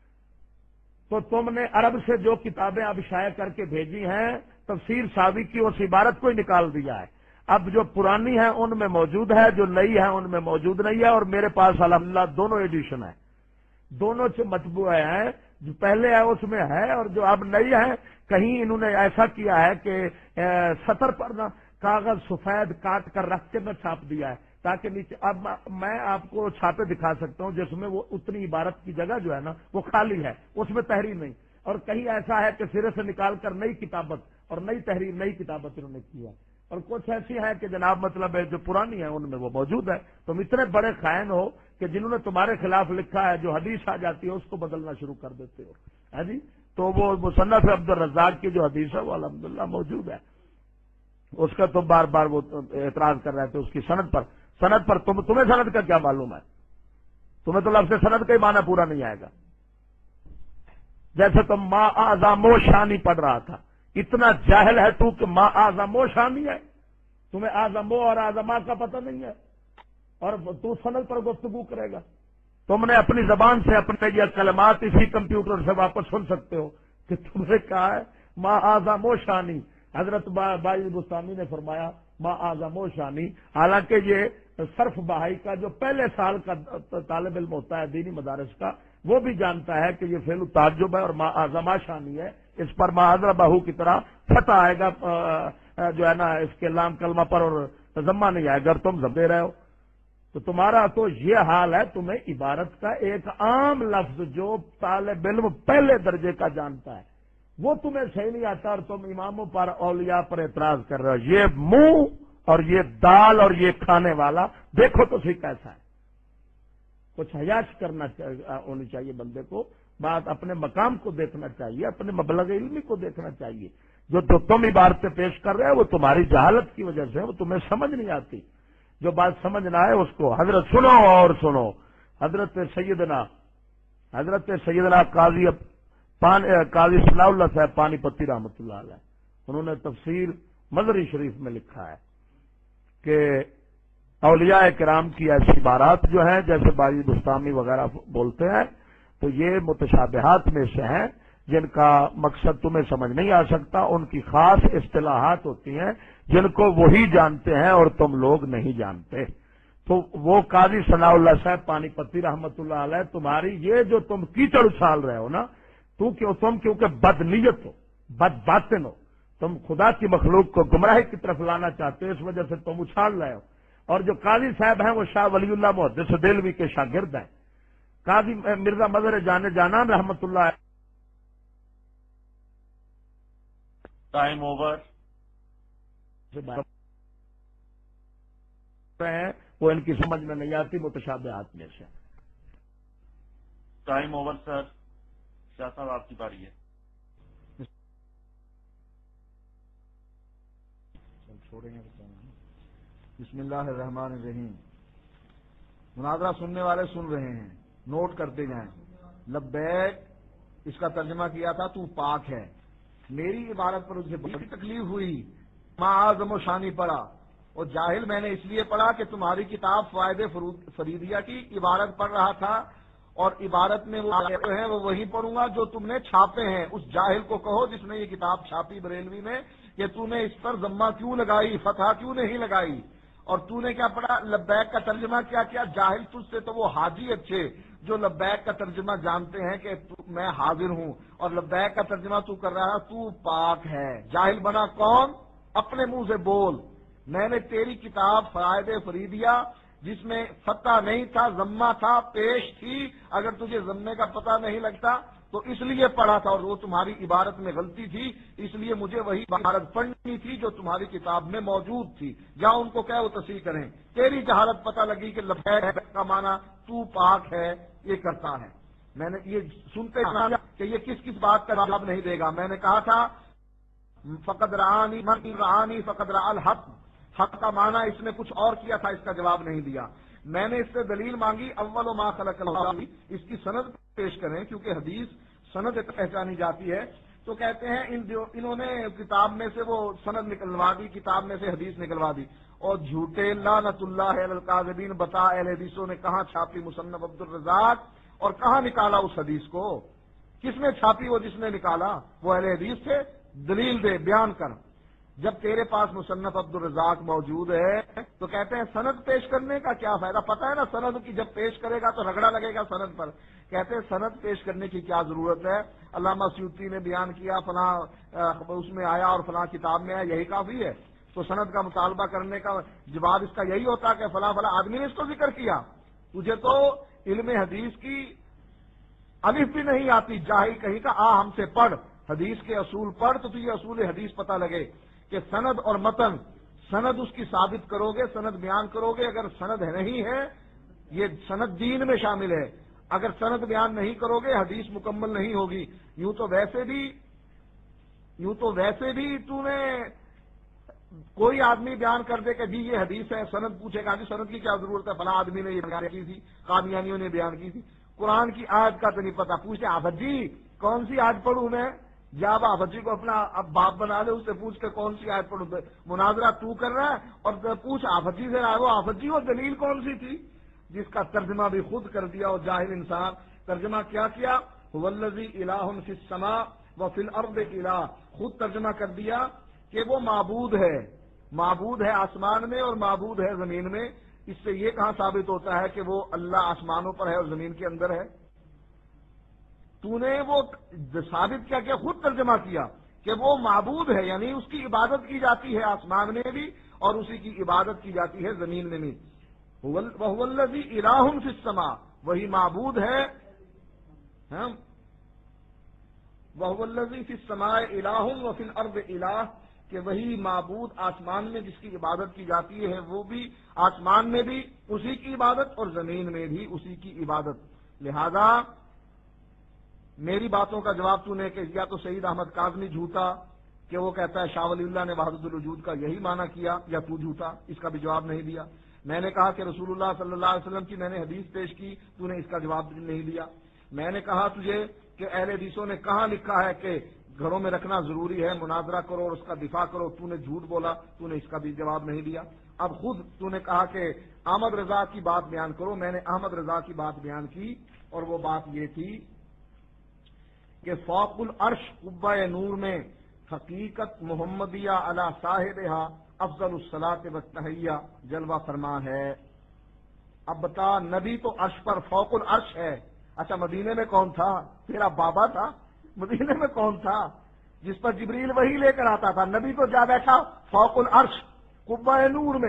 تو تم نے عرب سے جو کتابیں اب شائع کر کے بھیجی ہیں تفسیر ساوی کی اس عبارت کو ہی نکال دیا ہے، اب جو پرانی ہیں ان میں موجود ہے، جو نئی ہے ان میں موجود نہیں ہے، اور میرے پاس الحمدللہ دونوں ایڈیشن ہیں، دونوں سے مطبوع ہیں، جو پہلے ہے اس میں ہے اور جو اب نئی ہے، کہیں انہوں نے ایسا کیا ہے کہ سطر پر نہ کاغذ سفید کاٹ کر رکھ کے نہ چھاپ دیا ہے تاکہ نیچے، اب میں آپ کو چھاپے دکھا سکتا ہوں جس میں وہ اتنی عبارت کی جگہ جو ہے نا وہ خالی ہے، اس میں تحریر نہیں، اور کہیں ایسا ہے کہ سرے سے نکال کر نئی کتابت اور نئی تحریر نئی کتابت انہوں نے کی ہے، اور کچھ ایسی ہے کہ جناب مطلب ہے جو پرانی ہے ان میں وہ موجود ہے۔ تم اتنے بڑے خائن ہو کہ جنہوں نے تمہارے خلاف لکھا ہے، جو حدیث آ جاتی ہے اس کو بدلنا شروع کر دیتے ہو، ہے جی۔ تو وہ مصنف عبد الرزاق کی جو حدیث ہے وہ الحمدللہ موجود ہے، اس کا تم بار بار وہ اعتراض کر رہے تھے اس کی سند پر، سند پر تم تمہیں سند کا کیا معلوم ہے؟ تمہیں تو لفظ سند کا ہی معنی پورا نہیں آئے گا، جیسے تم ما اعظم و شانی پڑھ رہا تھا، اتنا جاہل ہے تو کہ ما اعظم و شانی ہے، تمہیں اعظم اور اعظما کا پتہ نہیں ہے، اور تو سند پر گفتگو کرے گا۔ تم نے اپنی زبان سے اپنے یہ کلمات اسی کمپیوٹر سے واپس سن سکتے ہو کہ تم نے کہا ہے ما اعظم و شانی، حضرت بائی بستانی نے فرمایا ما اعظم و شانی، حالانکہ یہ صرف بہائی کا جو پہلے سال کا طالب علم ہوتا ہے دینی مدارس کا وہ بھی جانتا ہے کہ یہ فعل تعجب ہے اور ما اعظم شانی ہے، اس پر ما حضر بہو کی طرح فتح آئے گا جو ہے نا اس کے لام کلمہ پر، اور ضمہ نہیں آئے گا، تم ضم دے رہے ہو۔ تو تمہارا تو یہ حال ہے، تمہیں عبارت کا ایک عام لفظ جو طالب علم پہلے درجے کا جانتا ہے وہ تمہیں صحیح نہیں آتا، اور تم اماموں پر اولیاء پر اعتراض کر رہے ہو۔ یہ منہ اور یہ دال اور یہ کھانے والا دیکھو تو صحیح کیسا ہے، کچھ حیاش کرنا ہونی چاہیے بندے کو، بات اپنے مقام کو دیکھنا چاہیے، اپنے مبلغ علمی کو دیکھنا چاہیے۔ جو تو تم عبارتیں پیش کر رہے ہو وہ تمہاری جہالت کی وجہ سے، وہ تمہیں سمجھ نہیں آتی، جو بات سمجھنا ہے اس کو حضرت سنو اور سنو۔ حضرت سیدنا حضرت سیدنا قاضی قاضی ثناء اللہ صاحب پانی پتی رحمۃ اللہ علیہ، انہوں نے تفسیر مظہری شریف میں لکھا ہے کہ اولیاء کرام کی ایسی عبارات جو ہیں جیسے باجی بستانی وغیرہ بولتے ہیں تو یہ متشابہات میں سے ہیں جن کا مقصد تمہیں سمجھ نہیں آ سکتا، ان کی خاص اصطلاحات ہوتی ہیں جن کو وہی جانتے ہیں اور تم لوگ نہیں جانتے۔ تو وہ قاضی ثناء اللہ صاحب پانی پتی رحمۃ اللہ علیہ، تمہاری یہ جو تم کیچڑ اچھال رہے ہو نا، تو کیوں تم کیونکہ بد نیت ہو، بد باطن ہو، تم خدا کی مخلوق کو گمراہی کی طرف لانا چاہتے ہو، اس وجہ سے تم اچھال رہے ہو، اور جو قاضی صاحب ہیں وہ شاہ ولی اللہ محدث دہلوی کے شاگرد ہیں. قاضی مرزا مظہر جان جانان رحمت اللہ ٹائم اوور. ہیں وہ ان کی سمجھ میں نہیں آتی متشابہات میں سے. ٹائم اوور سر. شاہ صاحب آپ کی باری ہے. چھوڑیں گے بسم اللہ الرحمن الرحیم. مناظرہ سننے والے سن رہے ہیں, نوٹ کرتے جائیں. لبیک اس کا ترجمہ کیا تھا تو پاک ہے. میری عبارت پر اسے بڑی تکلیف ہوئی. ماں اعظم و شانی پڑھا اور جاہل میں نے اس لیے پڑھا کہ تمہاری کتاب فوائد فریدیہ کی عبارت پڑھ رہا تھا اور عبارت میں وہ ہیں وہ وہی پڑھوں گا جو تم نے چھاپے ہیں. اس جاہل کو کہو جس نے یہ کتاب چھاپی بریلوی میں کہ تو نے اس پر ضمہ کیوں لگائی, فتح کیوں نہیں لگائی, اور تو نے کیا پڑھا لبیک کا ترجمہ کیا کیا. جاہل تجھ سے تو وہ حاجی اچھے جو لبیک کا ترجمہ جانتے ہیں کہ میں حاضر ہوں اور لبیک کا ترجمہ تو کر رہا تو پاک ہے. جاہل بنا کون؟ اپنے منہ سے بول. میں نے تیری کتاب فرائد فریدیہ جس میں فتح نہیں تھا ضمہ تھا پیش تھی. اگر تجھے ضمے کا پتہ نہیں لگتا تو اس لیے پڑھا تھا اور وہ تمہاری عبارت میں غلطی تھی, اس لیے مجھے وہی عبارت پڑھنی تھی جو تمہاری کتاب میں موجود تھی. جا ان کو کہہ وہ تصحیح کریں. تیری جہالت پتہ لگی کہ لبیک کا معنی تو پاک ہے یہ کرتا ہے. میں نے یہ سنتے کہ یہ کس کس بات کا جواب نہیں دے گا. میں نے کہا تھا فقد رعانی من رعانی فقد رعا الحق, حق کا معنی اس نے کچھ اور کیا تھا, اس کا جواب نہیں دیا. میں نے اس سے دلیل مانگی اول ما خلق اللہ, اس کی سند پیش کریں کیونکہ حدیث سند پہچانی جاتی ہے. تو کہتے ہیں ان جو انہوں نے کتاب میں سے وہ سند نکلوا دی, کتاب میں سے حدیث نکلوا دی. اور جھوٹے لعنت اللہ علی الکاذبین. بتا اہل حدیثوں نے کہاں چھاپی مصنف عبد الرزاق اور کہاں نکالا اس حدیث کو؟ کس نے چھاپی وہ جس نے نکالا؟ وہ اہل حدیث تھے. دلیل دے, بیان کر. جب تیرے پاس مصنف عبد الرزاق موجود ہے تو کہتے ہیں سند پیش کرنے کا کیا فائدہ؟ پتہ ہے نا سند کی جب پیش کرے گا تو رگڑا لگے گا سند پر. کہتے ہیں سند پیش کرنے کی کیا ضرورت ہے؟ علامہ سیوطی نے بیان کیا فلاں اس میں آیا اور فلاں کتاب میں آیا, یہی کافی ہے. تو سند کا مطالبہ کرنے کا جواب اس کا یہی ہوتا کہ فلاں فلاں آدمی نے اس کو ذکر کیا. تجھے تو علم حدیث کی الف بھی نہیں آتی, جاہل کہیں کا آ ہم سے پڑھ, حدیث کے اصول پڑھ تو تجھے اصول حدیث پتہ لگے کہ سند اور متن. سند اس کی ثابت کرو گے, سند بیان کرو گے. اگر سند نہیں ہے یہ سند دین میں شامل ہے. اگر سند بیان نہیں کرو گے حدیث مکمل نہیں ہوگی. یوں تو ویسے بھی یوں تو ویسے بھی تو نے کوئی آدمی بیان کر دے کہ جی یہ حدیث ہے, سند پوچھے گا جی سند کی کیا ضرورت ہے, فلاں آدمی نے یہ بیان کی تھی, قادیانیوں نے بیان کی تھی. قرآن کی آیت کا تو نہیں پتا, پوچھتے آفت جی کون سی آیت پڑھوں میں؟ جا آفت جی کو اپنا اب باپ بنا لے, اس سے پوچھ کے کون سی آیت پڑھوں. مناظرہ تو کر رہا ہے اور پوچھ آفت جی سے رہا ہے وہ آفت جی وہ دلیل کون سی تھی جس کا ترجمہ بھی خود کر دیا. اور جاہل انسان ترجمہ کیا کیا؟ هو الذی الہ فی السماء وفی الارض الہ, خود ترجمہ کر دیا کہ وہ معبود ہے, معبود ہے آسمان میں اور معبود ہے زمین میں. اس سے یہ کہاں ثابت ہوتا ہے کہ وہ اللہ آسمانوں پر ہے اور زمین کے اندر ہے؟ تو نے وہ ثابت کیا کہ خود ترجمہ کیا کہ وہ معبود ہے, یعنی اس کی عبادت کی جاتی ہے آسمان میں بھی اور اسی کی عبادت کی جاتی ہے زمین میں بھی. وَهُوَ الَّذِي إِلَٰهٌ فِي السَّمَاءِ, وہی معبود ہے. وَهُوَ الَّذِي فِي السَّمَاءِ إِلَٰهٌ وَفِي الْأَرْضِ إِلَٰهٌ, کہ وہی معبود آسمان میں جس کی عبادت کی جاتی ہے وہ بھی آسمان میں بھی اسی کی عبادت اور زمین میں بھی اسی کی عبادت. لہذا میری باتوں کا جواب تو نے کہ یا تو سعید احمد کاظمی جھوٹا کہ وہ کہتا ہے شاہ ولی اللہ نے وحدت الوجود کا یہی معنی کیا, یا تو جھوٹا, اس کا بھی جواب نہیں دیا. میں نے کہا کہ رسول اللہ صلی اللہ علیہ وسلم کی میں نے حدیث پیش کی, تو نے اس کا جواب نہیں دیا. میں نے کہا تجھے کہ اہل حدیثوں نے کہاں لکھا ہے کہ گھروں میں رکھنا ضروری ہے, مناظرہ کرو اور اس کا دفاع کرو, تو نے جھوٹ بولا, تو نے اس کا بھی جواب نہیں دیا. اب خود تو نے کہا کہ احمد رضا کی بات بیان کرو. میں نے احمد رضا کی بات بیان کی اور وہ بات یہ تھی کہ فوق العرش قبہ نور میں حقیقت محمدیہ علی صاحبہا افضل الصلاۃ والتحیہ جلوہ فرما ہے. اب بتا, نبی تو عرش پر فوق العرش ہے. اچھا مدینے میں کون تھا؟ تیرا بابا تھا. مدینے میں کون تھا جس پر جبریل وہی لے کر آتا تھا؟ نبی تو جا بیٹھا فوق العرش قبہ نور میں.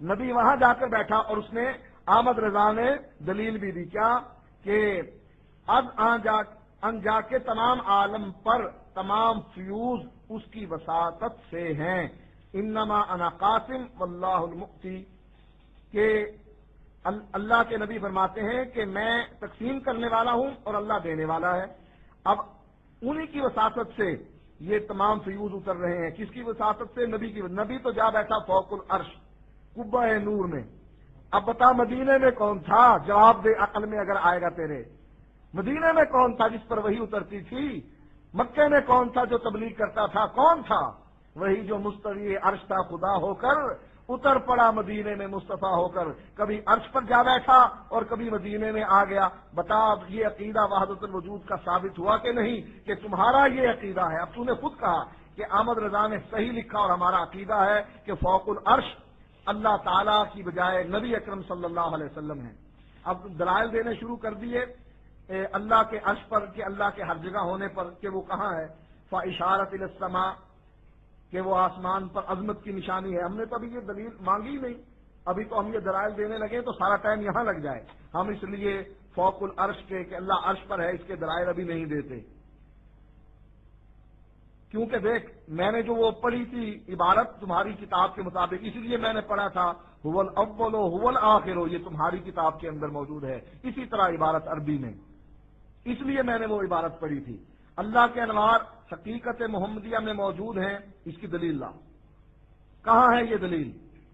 نبی وہاں جا کر بیٹھا اور اس نے احمد رضا نے دلیل بھی دی کیا کہ اب ان جا کے تمام عالم پر تمام فیوز اس کی وساطت سے ہیں، انما انا قاسم واللہ المؤتی، کہ اللہ کے نبی فرماتے ہیں کہ میں تقسیم کرنے والا ہوں اور اللہ دینے والا ہے۔ اب انہی کی وساطت سے یہ تمام فیوز اتر رہے ہیں۔ کس کی وساطت سے؟ نبی کی۔ نبی تو جا بیٹھا فوق العرش قبہ نور میں۔ اب بتا مدینے میں کون تھا؟ جواب دے عقل میں اگر آئے گا تیرے۔ مدینے میں کون تھا جس پر وہی اترتی تھی؟ مکے میں کون تھا جو تبلیغ کرتا تھا؟ کون تھا؟ وہی جو مستوی عرش تھا خدا ہو کر اتر پڑا مدینے میں مصطفیٰ ہو کر، کبھی عرش پر جا بیٹھا اور کبھی مدینے میں آ گیا۔ بتا اب یہ عقیدہ وحدت الوجود کا ثابت ہوا کہ نہیں کہ تمہارا یہ عقیدہ ہے؟ اب تو نے خود کہا کہ احمد رضا نے صحیح لکھا اور ہمارا عقیدہ ہے کہ فوق العرش اللہ تعالیٰ کی بجائے نبی اکرم صلی اللہ علیہ وسلم ہے۔ اب دلائل دینے شروع کر دیے اللہ کے عرش پر کہ اللہ کے ہر جگہ ہونے پر کہ وہ کہاں ہے، فاشارت الی السماء کہ وہ آسمان پر عظمت کی نشانی ہے۔ ہم نے تو ابھی یہ دلیل مانگی نہیں، ابھی تو ہم یہ دلائل دینے لگے تو سارا ٹائم یہاں لگ جائے۔ ہم اس لیے فوق العرش کے کہ اللہ عرش پر ہے اس کے دلائل ابھی نہیں دیتے، کیونکہ دیکھ میں نے جو وہ پڑھی تھی عبارت تمہاری کتاب کے مطابق، اس لیے میں نے پڑھا تھا هو الاول هو الاخر، یہ تمہاری کتاب کے اندر موجود ہے اسی طرح عبارت عربی میں، اس لیے میں نے وہ عبارت پڑھی تھی۔ اللہ کے انوار حقیقت محمدیہ میں موجود ہیں، اس کی دلیل لا۔ کہاں ہے یہ دلیل؟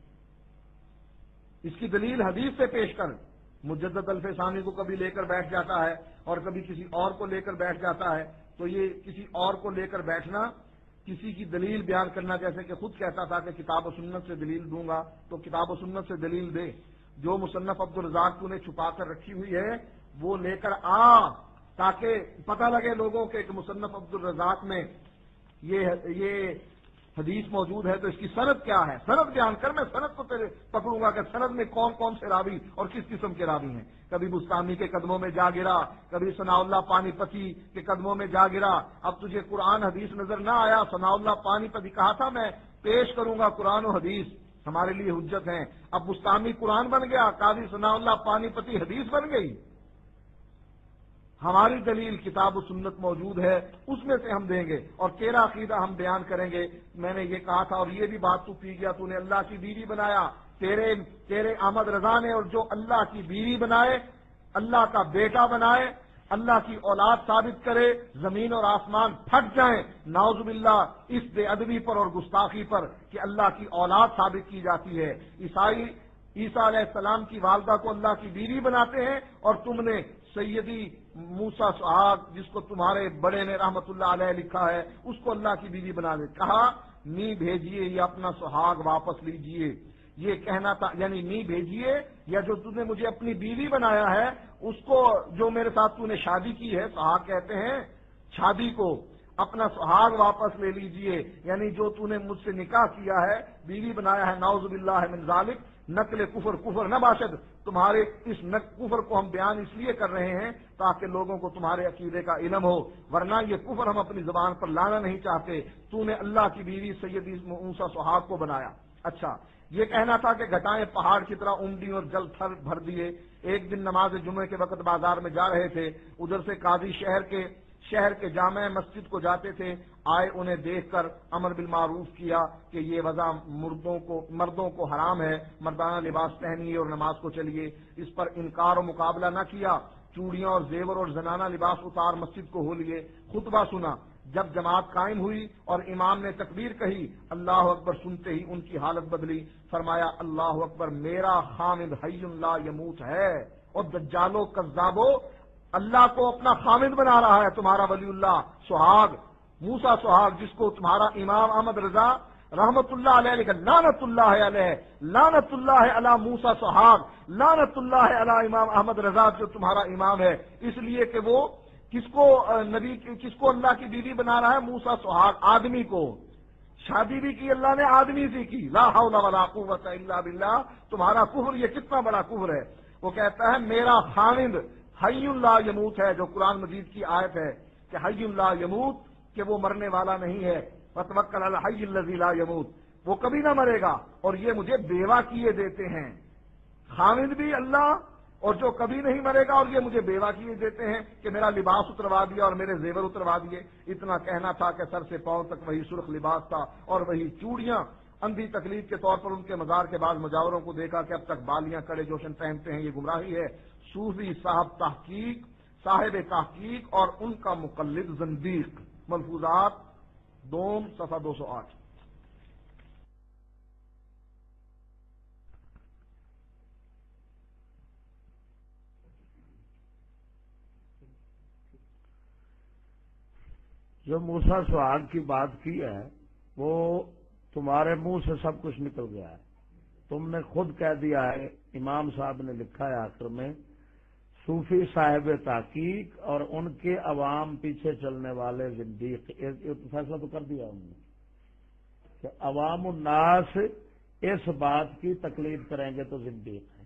اس کی دلیل حدیث سے پیش کر۔ مجدد الفسانی کو کبھی لے کر بیٹھ جاتا ہے اور کبھی کسی اور کو لے کر بیٹھ جاتا ہے، تو یہ کسی اور کو لے کر بیٹھنا، کسی کی دلیل بیان کرنا، جیسے کہ خود کہتا تھا کہ کتاب و سنت سے دلیل دوں گا، تو کتاب و سنت سے دلیل دے۔ جو مصنف عبدالرزاق تو نے چھپا کر رکھی ہوئی ہے وہ لے کر آ، تاکہ پتہ لگے لوگوں کے کہ مصنف عبدالرزاق میں یہ یہ حدیث موجود ہے تو اس کی سند کیا ہے۔ سند بیان کر، میں سند کو تیرے پکڑوں گا کہ سند میں کون کون سے راوی اور کس قسم کے راوی ہیں۔ کبھی بستانی کے قدموں میں جا گرا، کبھی ثناء اللہ پانی پتی کے قدموں میں جا گرا۔ اب تجھے قرآن حدیث نظر نہ آیا، ثناء اللہ پانی پتی کہا تھا میں پیش کروں گا قرآن و حدیث، ہمارے لیے حجت ہیں۔ اب بستانی قرآن بن گیا، قاضی ثناء اللہ پانی پتی حدیث بن گئی۔ ہماری دلیل کتاب و سنت موجود ہے، اس میں سے ہم دیں گے اور تیرا عقیدہ ہم بیان کریں گے۔ میں نے یہ کہا تھا اور یہ بھی بات تو پی گیا، تو نے اللہ کی بیوی بنایا، تیرے تیرے احمد رضا نے، اور جو اللہ کی بیوی بنائے، اللہ کا بیٹا بنائے، اللہ کی اولاد ثابت کرے، زمین اور آسمان پھٹ جائیں نعوذ باللہ اس بے ادبی پر اور گستاخی پر کہ اللہ کی اولاد ثابت کی جاتی ہے۔ عیسائی عیسیٰ علیہ السلام کی والدہ کو اللہ کی بیوی بناتے ہیں، اور تم نے سیدی موسیٰ سہاگ جس کو تمہارے بڑے نے رحمت اللہ علیہ لکھا ہے اس کو اللہ کی بیوی بنا دے۔ کہا نی بھیجیے یا اپنا سہاگ واپس لیجئے، یہ کہنا تھا، یعنی نی بھیجیے یا جو تم نے مجھے اپنی بیوی بنایا ہے اس کو، جو میرے ساتھ تو نے شادی کی ہے، سہاگ کہتے ہیں شادی کو، اپنا سہاگ واپس لے لیجئے، یعنی جو تو نے مجھ سے نکاح کیا ہے، بیوی بنایا ہے، نعوذ باللہ من ذالک، نقل کفر کفر نہ باشد۔ تمہارے اس کفر کو ہم بیان اس لیے کر رہے ہیں تاکہ لوگوں کو تمہارے عقیدے کا علم ہو، ورنہ یہ کفر ہم اپنی زبان پر لانا نہیں چاہتے۔ تو نے اللہ کی بیوی سیدی موسیٰ سہاگ کو بنایا۔ اچھا، یہ کہنا تھا کہ گھٹائیں پہاڑ کی طرح امڈی اور جل تھر بھر دیے۔ ایک دن نماز جمعے کے وقت بازار میں جا رہے تھے، ادھر سے قاضی شہر کے شہر کے جامع مسجد کو جاتے تھے، آئے انہیں دیکھ کر امر بالمعروف کیا کہ یہ وضع مردوں کو مردوں کو حرام ہے، مردانہ لباس پہنیے اور نماز کو چلیے۔ اس پر انکار و مقابلہ نہ کیا، چوڑیاں اور زیور اور زنانہ لباس اتار مسجد کو ہو لیے، خطبہ سنا۔ جب جماعت قائم ہوئی اور امام نے تکبیر کہی، اللہ اکبر سنتے ہی ان کی حالت بدلی، فرمایا اللہ اکبر، میرا خامد حی لا یموت ہے، اور دجالو کذابو اللہ کو اپنا خامد بنا رہا ہے تمہارا ولی اللہ سہاگ، موسیٰ سہاگ، جس کو تمہارا امام احمد رضا رحمت اللہ علیہ لکھا، لعنت اللہ علیہ، لعنت اللہ علی موسیٰ سہاگ، لعنت اللہ علی امام احمد رضا جو تمہارا امام ہے، اس لیے کہ وہ کس کو نبی کس کو اللہ کی بیوی بنا رہا ہے؟ موسیٰ سہاگ، آدمی کو۔ شادی بھی کی اللہ نے آدمی سے کی، لا حول ولا قوت الا باللہ۔ تمہارا کفر یہ کتنا بڑا کفر ہے۔ وہ کہتا ہے میرا خامد حی لا یموت ہے، جو قرآن مجید کی آیت ہے کہ حی لا یموت، کہ وہ مرنے والا نہیں ہے، فتوکل علی الحی الذی لا یموت۔ وہ کبھی نہ مرے گا، اور یہ مجھے بیوہ کیے دیتے ہیں، خاوند بھی اللہ، اور جو کبھی نہیں مرے گا، اور یہ مجھے بیوہ کیے دیتے ہیں کہ میرا لباس اتروا دیا اور میرے زیور اتروا دیے۔ اتنا کہنا تھا کہ سر سے پاؤں تک وہی سرخ لباس تھا اور وہی چوڑیاں۔ اندھی تکلیف کے طور پر ان کے مزار کے بعد مجاوروں کو دیکھا کہ اب تک بالیاں کڑے جوشن پہنتے ہیں، یہ گمراہی ہے۔ صوفی صاحب تحقیق صاحب تحقیق اور ان کا مقلد زندیق، ملفوظات دوم صفحہ دو سو آٹھ۔ جو موسیٰ سہاگ کی بات کی ہے وہ تمہارے منہ سے سب کچھ نکل گیا ہے، تم نے خود کہہ دیا ہے، امام صاحب نے لکھا ہے آخر میں، صوفی صاحب تحقیق اور ان کے عوام پیچھے چلنے والے زندیق، فیصلہ تو کر دیا انہوں نے کہ عوام الناس اس بات کی تقلید کریں گے تو زندیق ہیں،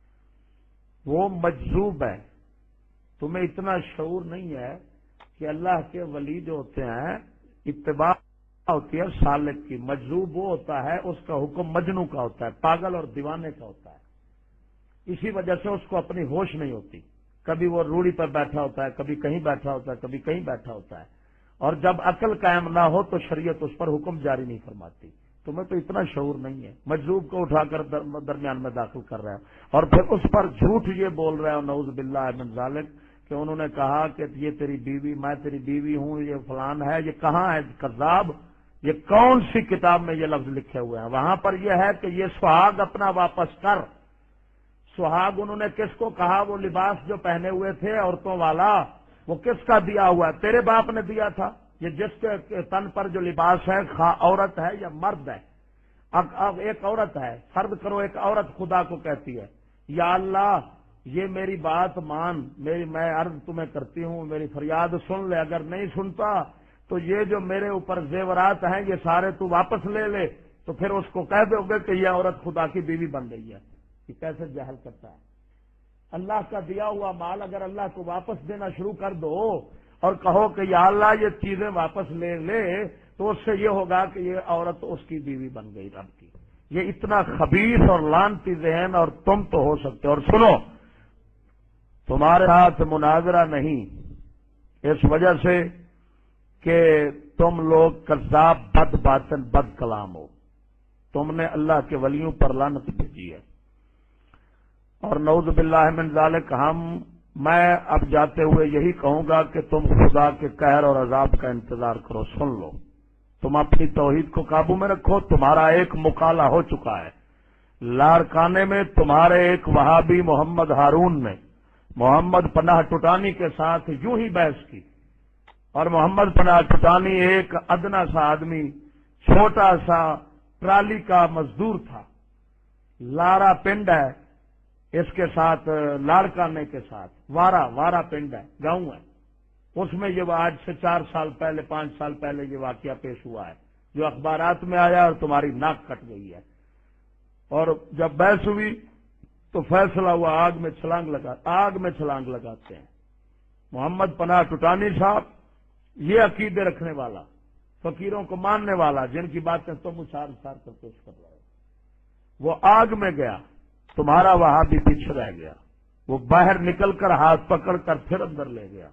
وہ مجذوب ہے۔ تمہیں اتنا شعور نہیں ہے کہ اللہ کے ولی جو ہوتے ہیں اتباع ہوتی ہے سالک کی، مجذوب وہ ہوتا ہے اس کا حکم مجنوں کا ہوتا ہے، پاگل اور دیوانے کا ہوتا ہے، اسی وجہ سے اس کو اپنی ہوش نہیں ہوتی، کبھی وہ روڑی پر بیٹھا ہوتا ہے، کبھی کہیں بیٹھا ہوتا ہے، کبھی کہیں بیٹھا ہوتا ہے، اور جب عقل قائم نہ ہو تو شریعت اس پر حکم جاری نہیں فرماتی۔ تمہیں تو اتنا شعور نہیں ہے، مجذوب کو اٹھا کر درمیان میں داخل کر رہا ہے اور پھر اس پر جھوٹ یہ بول رہا ہے نعوذ باللہ من ذالک کہ انہوں نے کہا کہ یہ تیری بیوی، میں تیری بیوی ہوں، یہ فلان ہے، یہ کہاں ہے کذاب؟ یہ کون سی کتاب میں یہ لفظ لکھے ہوئے ہیں؟ وہاں پر یہ ہے کہ یہ سہاگ اپنا واپس کر۔ سہاگ انہوں نے کس کو کہا؟ وہ لباس جو پہنے ہوئے تھے عورتوں والا، وہ کس کا دیا ہوا ہے؟ تیرے باپ نے دیا تھا۔ یہ جس کے تن پر جو لباس ہے، خواہ عورت ہے یا مرد ہے، اب اب ایک عورت ہے، فرض کرو ایک عورت خدا کو کہتی ہے یا اللہ یہ میری بات مان، میری میں عرض تمہیں کرتی ہوں، میری فریاد سن لے، اگر نہیں سنتا تو یہ جو میرے اوپر زیورات ہیں یہ سارے تو واپس لے لے، تو پھر اس کو کہہ دو گے کہ یہ عورت خدا کی بیوی بن گئی ہے۔ یہ کیسے جہل کرتا ہے؟ اللہ کا دیا ہوا مال اگر اللہ کو واپس دینا شروع کر دو اور کہو کہ یا اللہ یہ چیزیں واپس لے لے، تو اس سے یہ ہوگا کہ یہ عورت اس کی بیوی بن گئی رب کی۔ یہ اتنا خبیث اور لعنتی ذہن، اور تم تو ہو سکتے۔ اور سنو، تمہارے ساتھ مناظرہ نہیں، اس وجہ سے کہ تم لوگ کذاب، بد باطن، بد کلام ہو، تم نے اللہ کے ولیوں پر لعنت بھیجی ہے، اور نعوذ باللہ من ذالک ہم میں اب جاتے ہوئے یہی کہوں گا کہ تم خدا کے قہر اور عذاب کا انتظار کرو۔ سن لو، تم اپنی توحید کو قابو میں رکھو۔ تمہارا ایک مقالہ ہو چکا ہے لارکانے میں، تمہارے ایک وہابی محمد ہارون نے محمد پناہ ٹوٹانی کے ساتھ یوں ہی بحث کی، اور محمد پناہ ٹوٹانی ایک ادنا سا آدمی، چھوٹا سا ٹرالی کا مزدور تھا، لارا پنڈ ہے اس کے ساتھ، لاڑکانے کے ساتھ وارا وارا پنڈ ہے، گاؤں ہے، اس میں یہ آج سے چار سال پہلے پانچ سال پہلے یہ واقعہ پیش ہوا ہے جو اخبارات میں آیا اور تمہاری ناک کٹ گئی ہے۔ اور جب بحث ہوئی تو فیصلہ ہوا آگ میں چھلانگ لگا آگ میں چھلانگ لگاتے ہیں۔ محمد پناہ ٹوٹانی صاحب یہ عقیدے رکھنے والا، فقیروں کو ماننے والا، جن کی باتیں تم اشار اشار کر پیش کر رہے ہو، وہ آگ میں گیا، تمہارا وہاں بھی پیچھے رہ گیا، وہ باہر نکل کر ہاتھ پکڑ کر پھر اندر لے گیا۔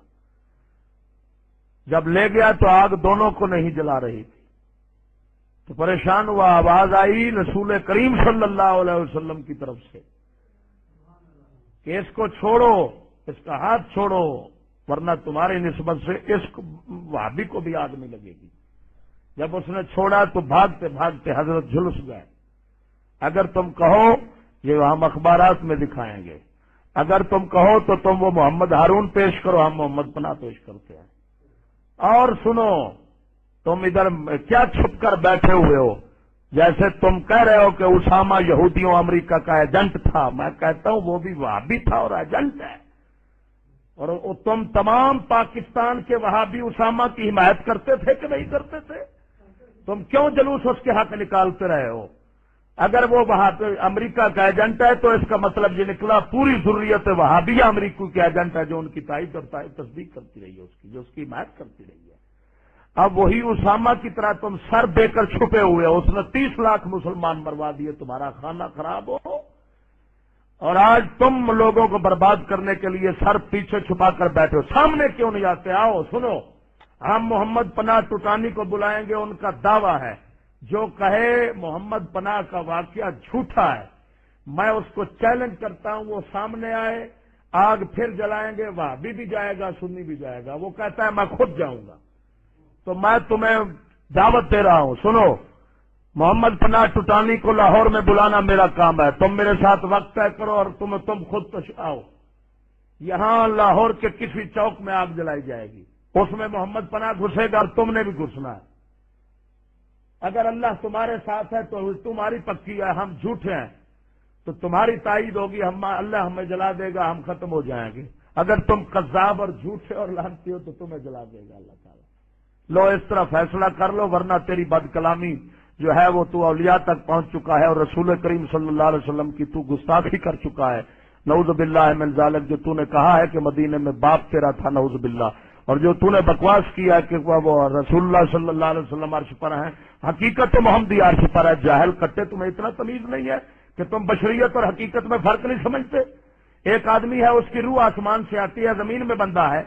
جب لے گیا تو آگ دونوں کو نہیں جلا رہی تھی، تو پریشان ہوا، آواز آئی رسول کریم صلی اللہ علیہ وسلم کی طرف سے کہ اس کو چھوڑو، اس کا ہاتھ چھوڑو، ورنہ تمہاری نسبت سے اس وہابی کو بھی آگ نہیں لگے گی۔ جب اس نے چھوڑا تو بھاگتے بھاگتے حضرت جھلس گئے۔ اگر تم کہو، یہ ہم اخبارات میں دکھائیں گے، اگر تم کہو تو تم وہ محمد ہارون پیش کرو، ہم محمد پناہ پیش کرتے ہیں۔ اور سنو، تم ادھر کیا چھپ کر بیٹھے ہوئے ہو؟ جیسے تم کہہ رہے ہو کہ اسامہ یہودیوں امریکہ کا ایجنٹ تھا، میں کہتا ہوں وہ بھی وہابی تھا اور ایجنٹ ہے، اور تم تمام پاکستان کے وہابی اسامہ کی حمایت کرتے تھے کہ نہیں کرتے تھے؟ تم کیوں جلوس اس کے حق نکالتے رہے ہو؟ اگر وہ وہاں امریکہ کا ایجنٹ ہے تو اس کا مطلب یہ نکلا پوری ضروریت وہابیہ امریکہ کے ایجنٹ ہے، جو ان کی تائید اور تصدیق کرتی رہی ہے، اس کی جو اس کی حمایت کرتی رہی ہے۔ اب وہی اسامہ کی طرح تم سر دے کر چھپے ہوئے ہو، اس نے تیس لاکھ مسلمان مروا دیے، تمہارا کھانا خراب ہو، اور آج تم لوگوں کو برباد کرنے کے لیے سر پیچھے چھپا کر بیٹھے ہو۔ سامنے کیوں نہیں آتے؟ آؤ سنو، ہم محمد پناہ ٹوٹانی کو بلائیں گے، ان کا دعویٰ ہے جو کہے محمد پناہ کا واقعہ جھوٹا ہے، میں اس کو چیلنج کرتا ہوں، وہ سامنے آئے، آگ پھر جلائیں گے، وہابی بھی جائے گا، سنی بھی جائے گا، وہ کہتا ہے میں خود جاؤں گا۔ تو میں تمہیں دعوت دے رہا ہوں، سنو، محمد پناہ ٹوٹانی کو لاہور میں بلانا میرا کام ہے، تم میرے ساتھ وقت طے کرو اور تم تم خود آؤ، یہاں لاہور کے کسی چوک میں آگ جلائی جائے گی، اس میں محمد پناہ گھسے گا اور تم نے بھی گھسنا ہے۔ اگر اللہ تمہارے ساتھ ہے تو تمہاری پکی ہے، ہم جھوٹے ہیں تو تمہاری تائید ہوگی، ہم اللہ ہمیں جلا دے گا، ہم ختم ہو جائیں گے۔ اگر تم کذاب اور جھوٹے اور لعنتی ہو تو تمہیں جلا دے گا اللہ تعالیٰ۔ لو اس طرح فیصلہ کر لو، ورنہ تیری بد کلامی جو ہے وہ تو اولیاء تک پہنچ چکا ہے، اور رسول کریم صلی اللہ علیہ وسلم کی تو گستاخی کر چکا ہے، نعوذ باللہ من ذالک۔ جو تو نے کہا ہے کہ مدینے میں باپ تیرا تھا، نعوذ باللہ، اور جو تو نے بکواس کیا کہ وہ رسول اللہ صلی اللہ علیہ وسلم عرش پر ہیں، حقیقت تو محمدی عرش پر ہے۔ جاہل کٹے، تمہیں اتنا تمیز نہیں ہے کہ تم بشریت اور حقیقت میں فرق نہیں سمجھتے؟ ایک آدمی ہے، اس کی روح آسمان سے آتی ہے، زمین میں بندہ ہے،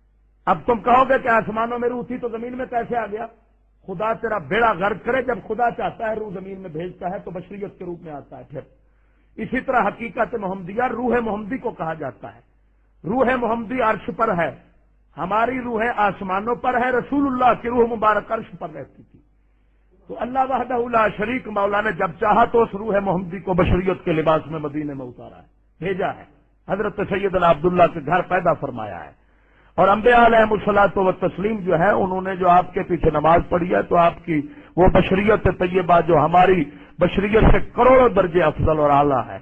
اب تم کہو گے کہ آسمانوں میں روح تھی تو زمین میں کیسے آ گیا؟ خدا تیرا بیڑا غرق کرے، جب خدا چاہتا ہے روح زمین میں بھیجتا ہے تو بشریت کے روپ میں آتا ہے۔ پھر اسی طرح حقیقت محمدیہ روح محمدی کو کہا جاتا ہے، روح محمدی عرش پر ہے، ہماری روحیں آسمانوں پر ہے، رسول اللہ کی روح مبارک عرش پر رہتی تھی۔ تو اللہ وحدہ لا شریک مولا نے جب چاہا تو اس روح محمدی کو بشریت کے لباس میں مدینے میں اتارا ہے، بھیجا ہے، حضرت سیدنا عبداللہ کے گھر پیدا فرمایا ہے۔ اور انبیاء علیہ الصلوۃ والتسلیم جو ہے، انہوں نے جو آپ کے پیچھے نماز پڑھی ہے تو آپ کی وہ بشریت طیبہ جو ہماری بشریت سے کروڑوں درجے افضل اور اعلیٰ ہے،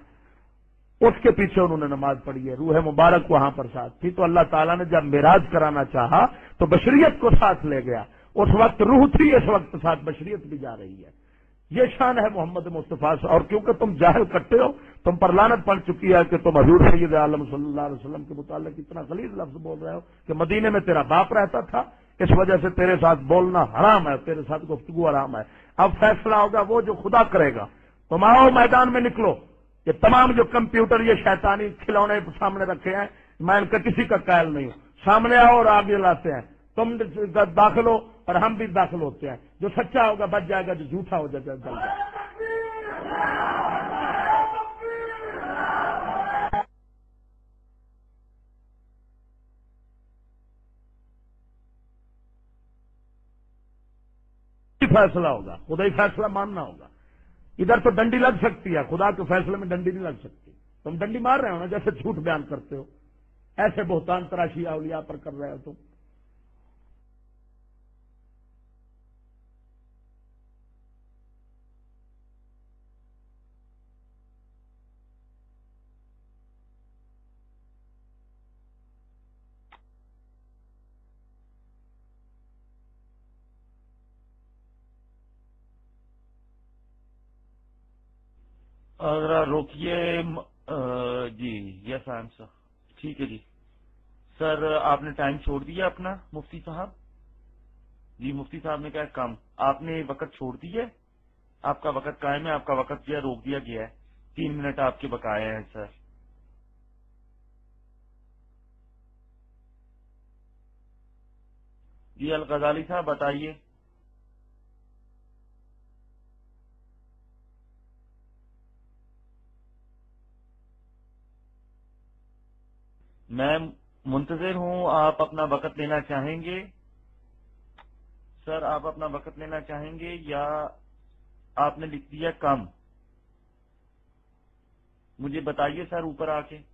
اس کے پیچھے انہوں نے نماز پڑھی ہے، روح مبارک وہاں پر ساتھ تھی۔ تو اللہ تعالیٰ نے جب معراج کرانا چاہا تو بشریت کو ساتھ لے گیا، اس وقت روح تھی، اس وقت ساتھ بشریت بھی جا رہی ہے۔ یہ شان ہے محمد مصطفیٰ سے، اور کیونکہ تم جاہل کٹے ہو، تم پر لعنت پڑ چکی ہے کہ تم حضور سید عالم صلی اللہ علیہ وسلم کے متعلق اتنا غلیظ لفظ بول رہے ہو کہ مدینے میں تیرا باپ رہتا تھا، اس وجہ سے تیرے ساتھ بولنا حرام ہے، تیرے ساتھ گفتگو حرام ہے۔ اب فیصلہ ہوگا وہ جو خدا کرے گا۔ تم آؤ میدان میں نکلو، یہ تمام جو کمپیوٹر یہ شیطانی کھلونے سامنے رکھے ہیں، میں ان کا کسی کا قائل نہیں ہوں، سامنے آؤ اور آگے لاتے ہیں، تم داخل ہو اور ہم بھی داخل ہوتے ہیں، جو سچا ہوگا بچ جائے گا، جو جھوٹا ہو جائے گا جل جائے گا۔ فیصلہ ہوگا، خدا ہی فیصلہ ماننا ہوگا۔ ادھر تو ڈنڈی لگ سکتی ہے، خدا کے فیصلے میں ڈنڈی نہیں لگ سکتی۔ تم ڈنڈی مار رہے ہو نا، جیسے جھوٹ بیان کرتے ہو، ایسے بہتان تراشی اولیاء پر کر رہے ہو تم۔ ذرا روکیے، جی یس آئی ایم سر، ٹھیک ہے جی سر، آپ نے ٹائم چھوڑ دیا اپنا مفتی صاحب؟ جی مفتی صاحب نے کہا کم، آپ نے وقت چھوڑ دیا ہے، آپ کا وقت قائم ہے، آپ کا وقت جو ہے روک دیا گیا ہے، تین منٹ آپ کے بقایا ہیں سر۔ جی الغزالی صاحب بتائیے۔ میں منتظر ہوں، آپ اپنا وقت لینا چاہیں گے سر؟ آپ اپنا وقت لینا چاہیں گے یا آپ نے لکھ دیا کم؟ مجھے بتائیے سر اوپر آ کے۔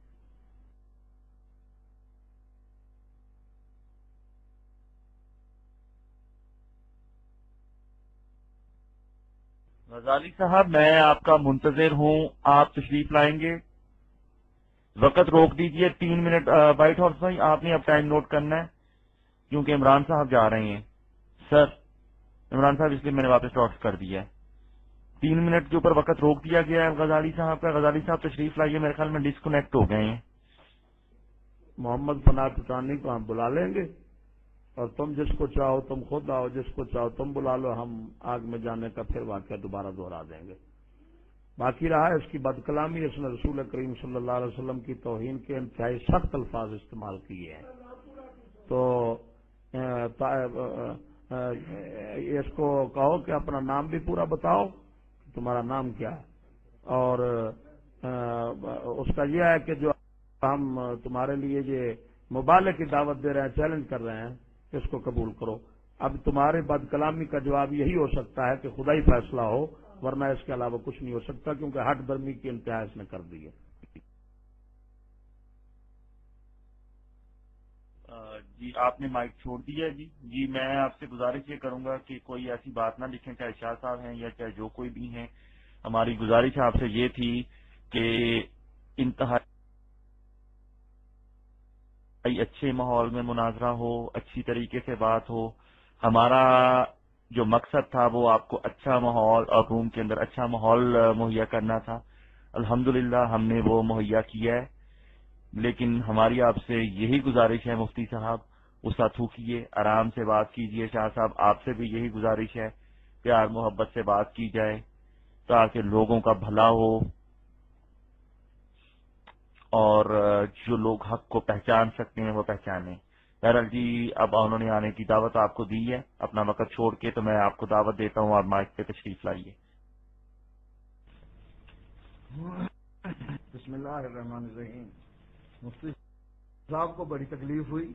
غزالی صاحب میں آپ کا منتظر ہوں، آپ تشریف لائیں گے؟ وقت روک دیجئے تین منٹ۔ وائٹ ہاؤس بھائی آپ نے اب ٹائم نوٹ کرنا ہے کیونکہ عمران صاحب جا رہے ہیں سر، عمران صاحب اس لیے میں نے واپس ٹاس کر دیا ہے، تین منٹ کے اوپر وقت روک دیا گیا ہے غزالی صاحب کا۔ غزالی صاحب تشریف لائیے، میرے خیال میں ڈسکنیکٹ ہو گئے ہیں۔ محمد پناہ ٹوٹانی کو ہم بلا لیں گے اور تم جس کو چاہو تم خود آؤ، جس کو چاہو تم بلا لو، ہم آگ میں جانے کا پھر واقعہ دوبارہ دوہرا دیں گے۔ باقی رہا ہے اس کی بد کلامی، اس نے رسول کریم صلی اللہ علیہ وسلم کی توہین کے انتہائی سخت الفاظ استعمال کیے ہیں۔ تو اس کو کہو کہ اپنا نام بھی پورا بتاؤ، تمہارا نام کیا ہے، اور اس کا یہ ہے کہ جو ہم تمہارے لیے یہ مبالغے کی دعوت دے رہے ہیں، چیلنج کر رہے ہیں، اس کو قبول کرو۔ اب تمہارے بد کلامی کا جواب یہی ہو سکتا ہے کہ خدا ہی فیصلہ ہو، ورنہ اس کے علاوہ کچھ نہیں ہو سکتا، کیونکہ ہٹ درمی کی انتہا اس نے کر دی ہے۔ جی آپ نے مائک چھوڑ دیا جی جی میں آپ سے گزارش یہ کروں گا کہ کوئی ایسی بات نہ لکھیں، چاہے شاہ صاحب ہیں یا چاہے جو کوئی بھی ہیں۔ ہماری گزارش آپ سے یہ تھی کہ انتہائی اچھے ماحول میں مناظرہ ہو، اچھی طریقے سے بات ہو۔ ہمارا جو مقصد تھا وہ آپ کو اچھا ماحول اور روم کے اندر اچھا ماحول مہیا کرنا تھا۔ الحمدللہ ہم نے وہ مہیا کیا ہے، لیکن ہماری آپ سے یہی گزارش ہے مفتی صاحب، غصہ تھوکیے، آرام سے بات کیجیے۔ شاہ صاحب آپ سے بھی یہی گزارش ہے، پیار محبت سے بات کی جائے تاکہ لوگوں کا بھلا ہو، اور جو لوگ حق کو پہچان سکتے ہیں وہ پہچانیں۔ بہرحال جی اب انہوں نے آنے کی دعوت آپ کو دی ہے، اپنا وقت چھوڑ کے، تو میں آپ کو دعوت دیتا ہوں، آپ مائک پہ تشریف لائیے۔ بسم اللہ الرحمن الرحیم۔ مفتی صاحب کو بڑی تکلیف ہوئی،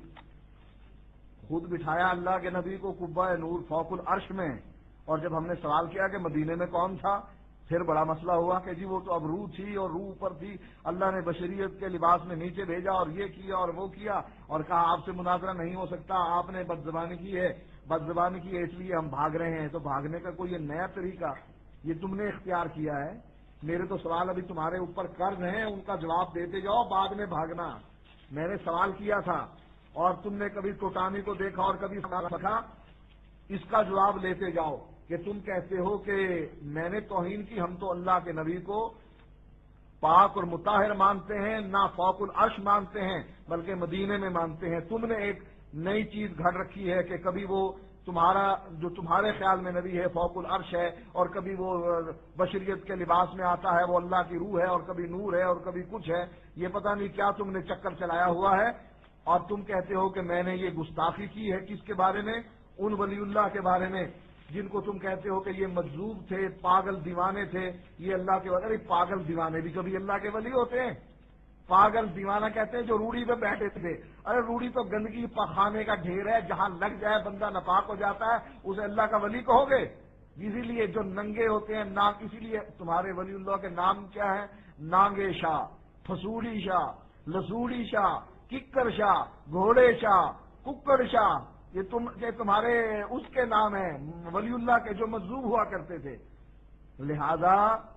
خود بٹھایا اللہ کے نبی کو قبہ نور فوق العرش میں، اور جب ہم نے سوال کیا کہ مدینے میں کون تھا، پھر بڑا مسئلہ ہوا کہ جی وہ تو اب روح تھی اور روح اوپر تھی، اللہ نے بشریت کے لباس میں نیچے بھیجا اور یہ کیا اور وہ کیا، اور کہا آپ سے مناظرہ نہیں ہو سکتا، آپ نے بد زبانی کی ہے، بد زبانی کی ہے اس لیے ہم بھاگ رہے ہیں۔ تو بھاگنے کا کوئی یہ نیا طریقہ یہ تم نے اختیار کیا ہے؟ میرے تو سوال ابھی تمہارے اوپر قرض ہیں، ان کا جواب دیتے جاؤ، بعد میں بھاگنا۔ میں نے سوال کیا تھا اور تم نے کبھی ٹوٹانی کو دیکھا اور کبھی رکھا، اس کا جواب لیتے جاؤ کہ تم کہتے ہو کہ میں نے توہین کی، ہم تو اللہ کے نبی کو پاک اور مطہر مانتے ہیں، نہ فوق العرش مانتے ہیں بلکہ مدینے میں مانتے ہیں۔ تم نے ایک نئی چیز گھڑ رکھی ہے کہ کبھی وہ تمہارا جو تمہارے خیال میں نبی ہے فوق العرش ہے، اور کبھی وہ بشریت کے لباس میں آتا ہے، وہ اللہ کی روح ہے، اور کبھی نور ہے اور کبھی کچھ ہے، یہ پتہ نہیں کیا تم نے چکر چلایا ہوا ہے، اور تم کہتے ہو کہ میں نے یہ گستاخی کی ہے۔ کس کے بارے میں؟ ان ولی اللہ کے بارے میں جن کو تم کہتے ہو کہ یہ مجذوب تھے، پاگل دیوانے تھے، یہ اللہ کے ولی۔ پاگل دیوانے بھی کبھی اللہ کے ولی ہوتے ہیں؟ پاگل دیوانہ کہتے ہیں جو روڑی پہ بیٹھے تھے۔ ارے روڑی تو گندگی پخانے کا ڈھیر ہے، جہاں لگ جائے بندہ ناپاک ہو جاتا ہے، اسے اللہ کا ولی کہو گے؟ اسی لیے جو ننگے ہوتے ہیں نام، اسی لیے تمہارے ولی اللہ کے نام کیا ہے؟ نانگے شاہ، پھسوڑی شاہ، لسوڑی شاہ، ککر شاہ، گھوڑے شاہ، ککڑ شاہ، یہ تم یہ تمہارے اس کے نام ہیں ولی اللہ کے جو مجذوب ہوا کرتے تھے۔ لہذا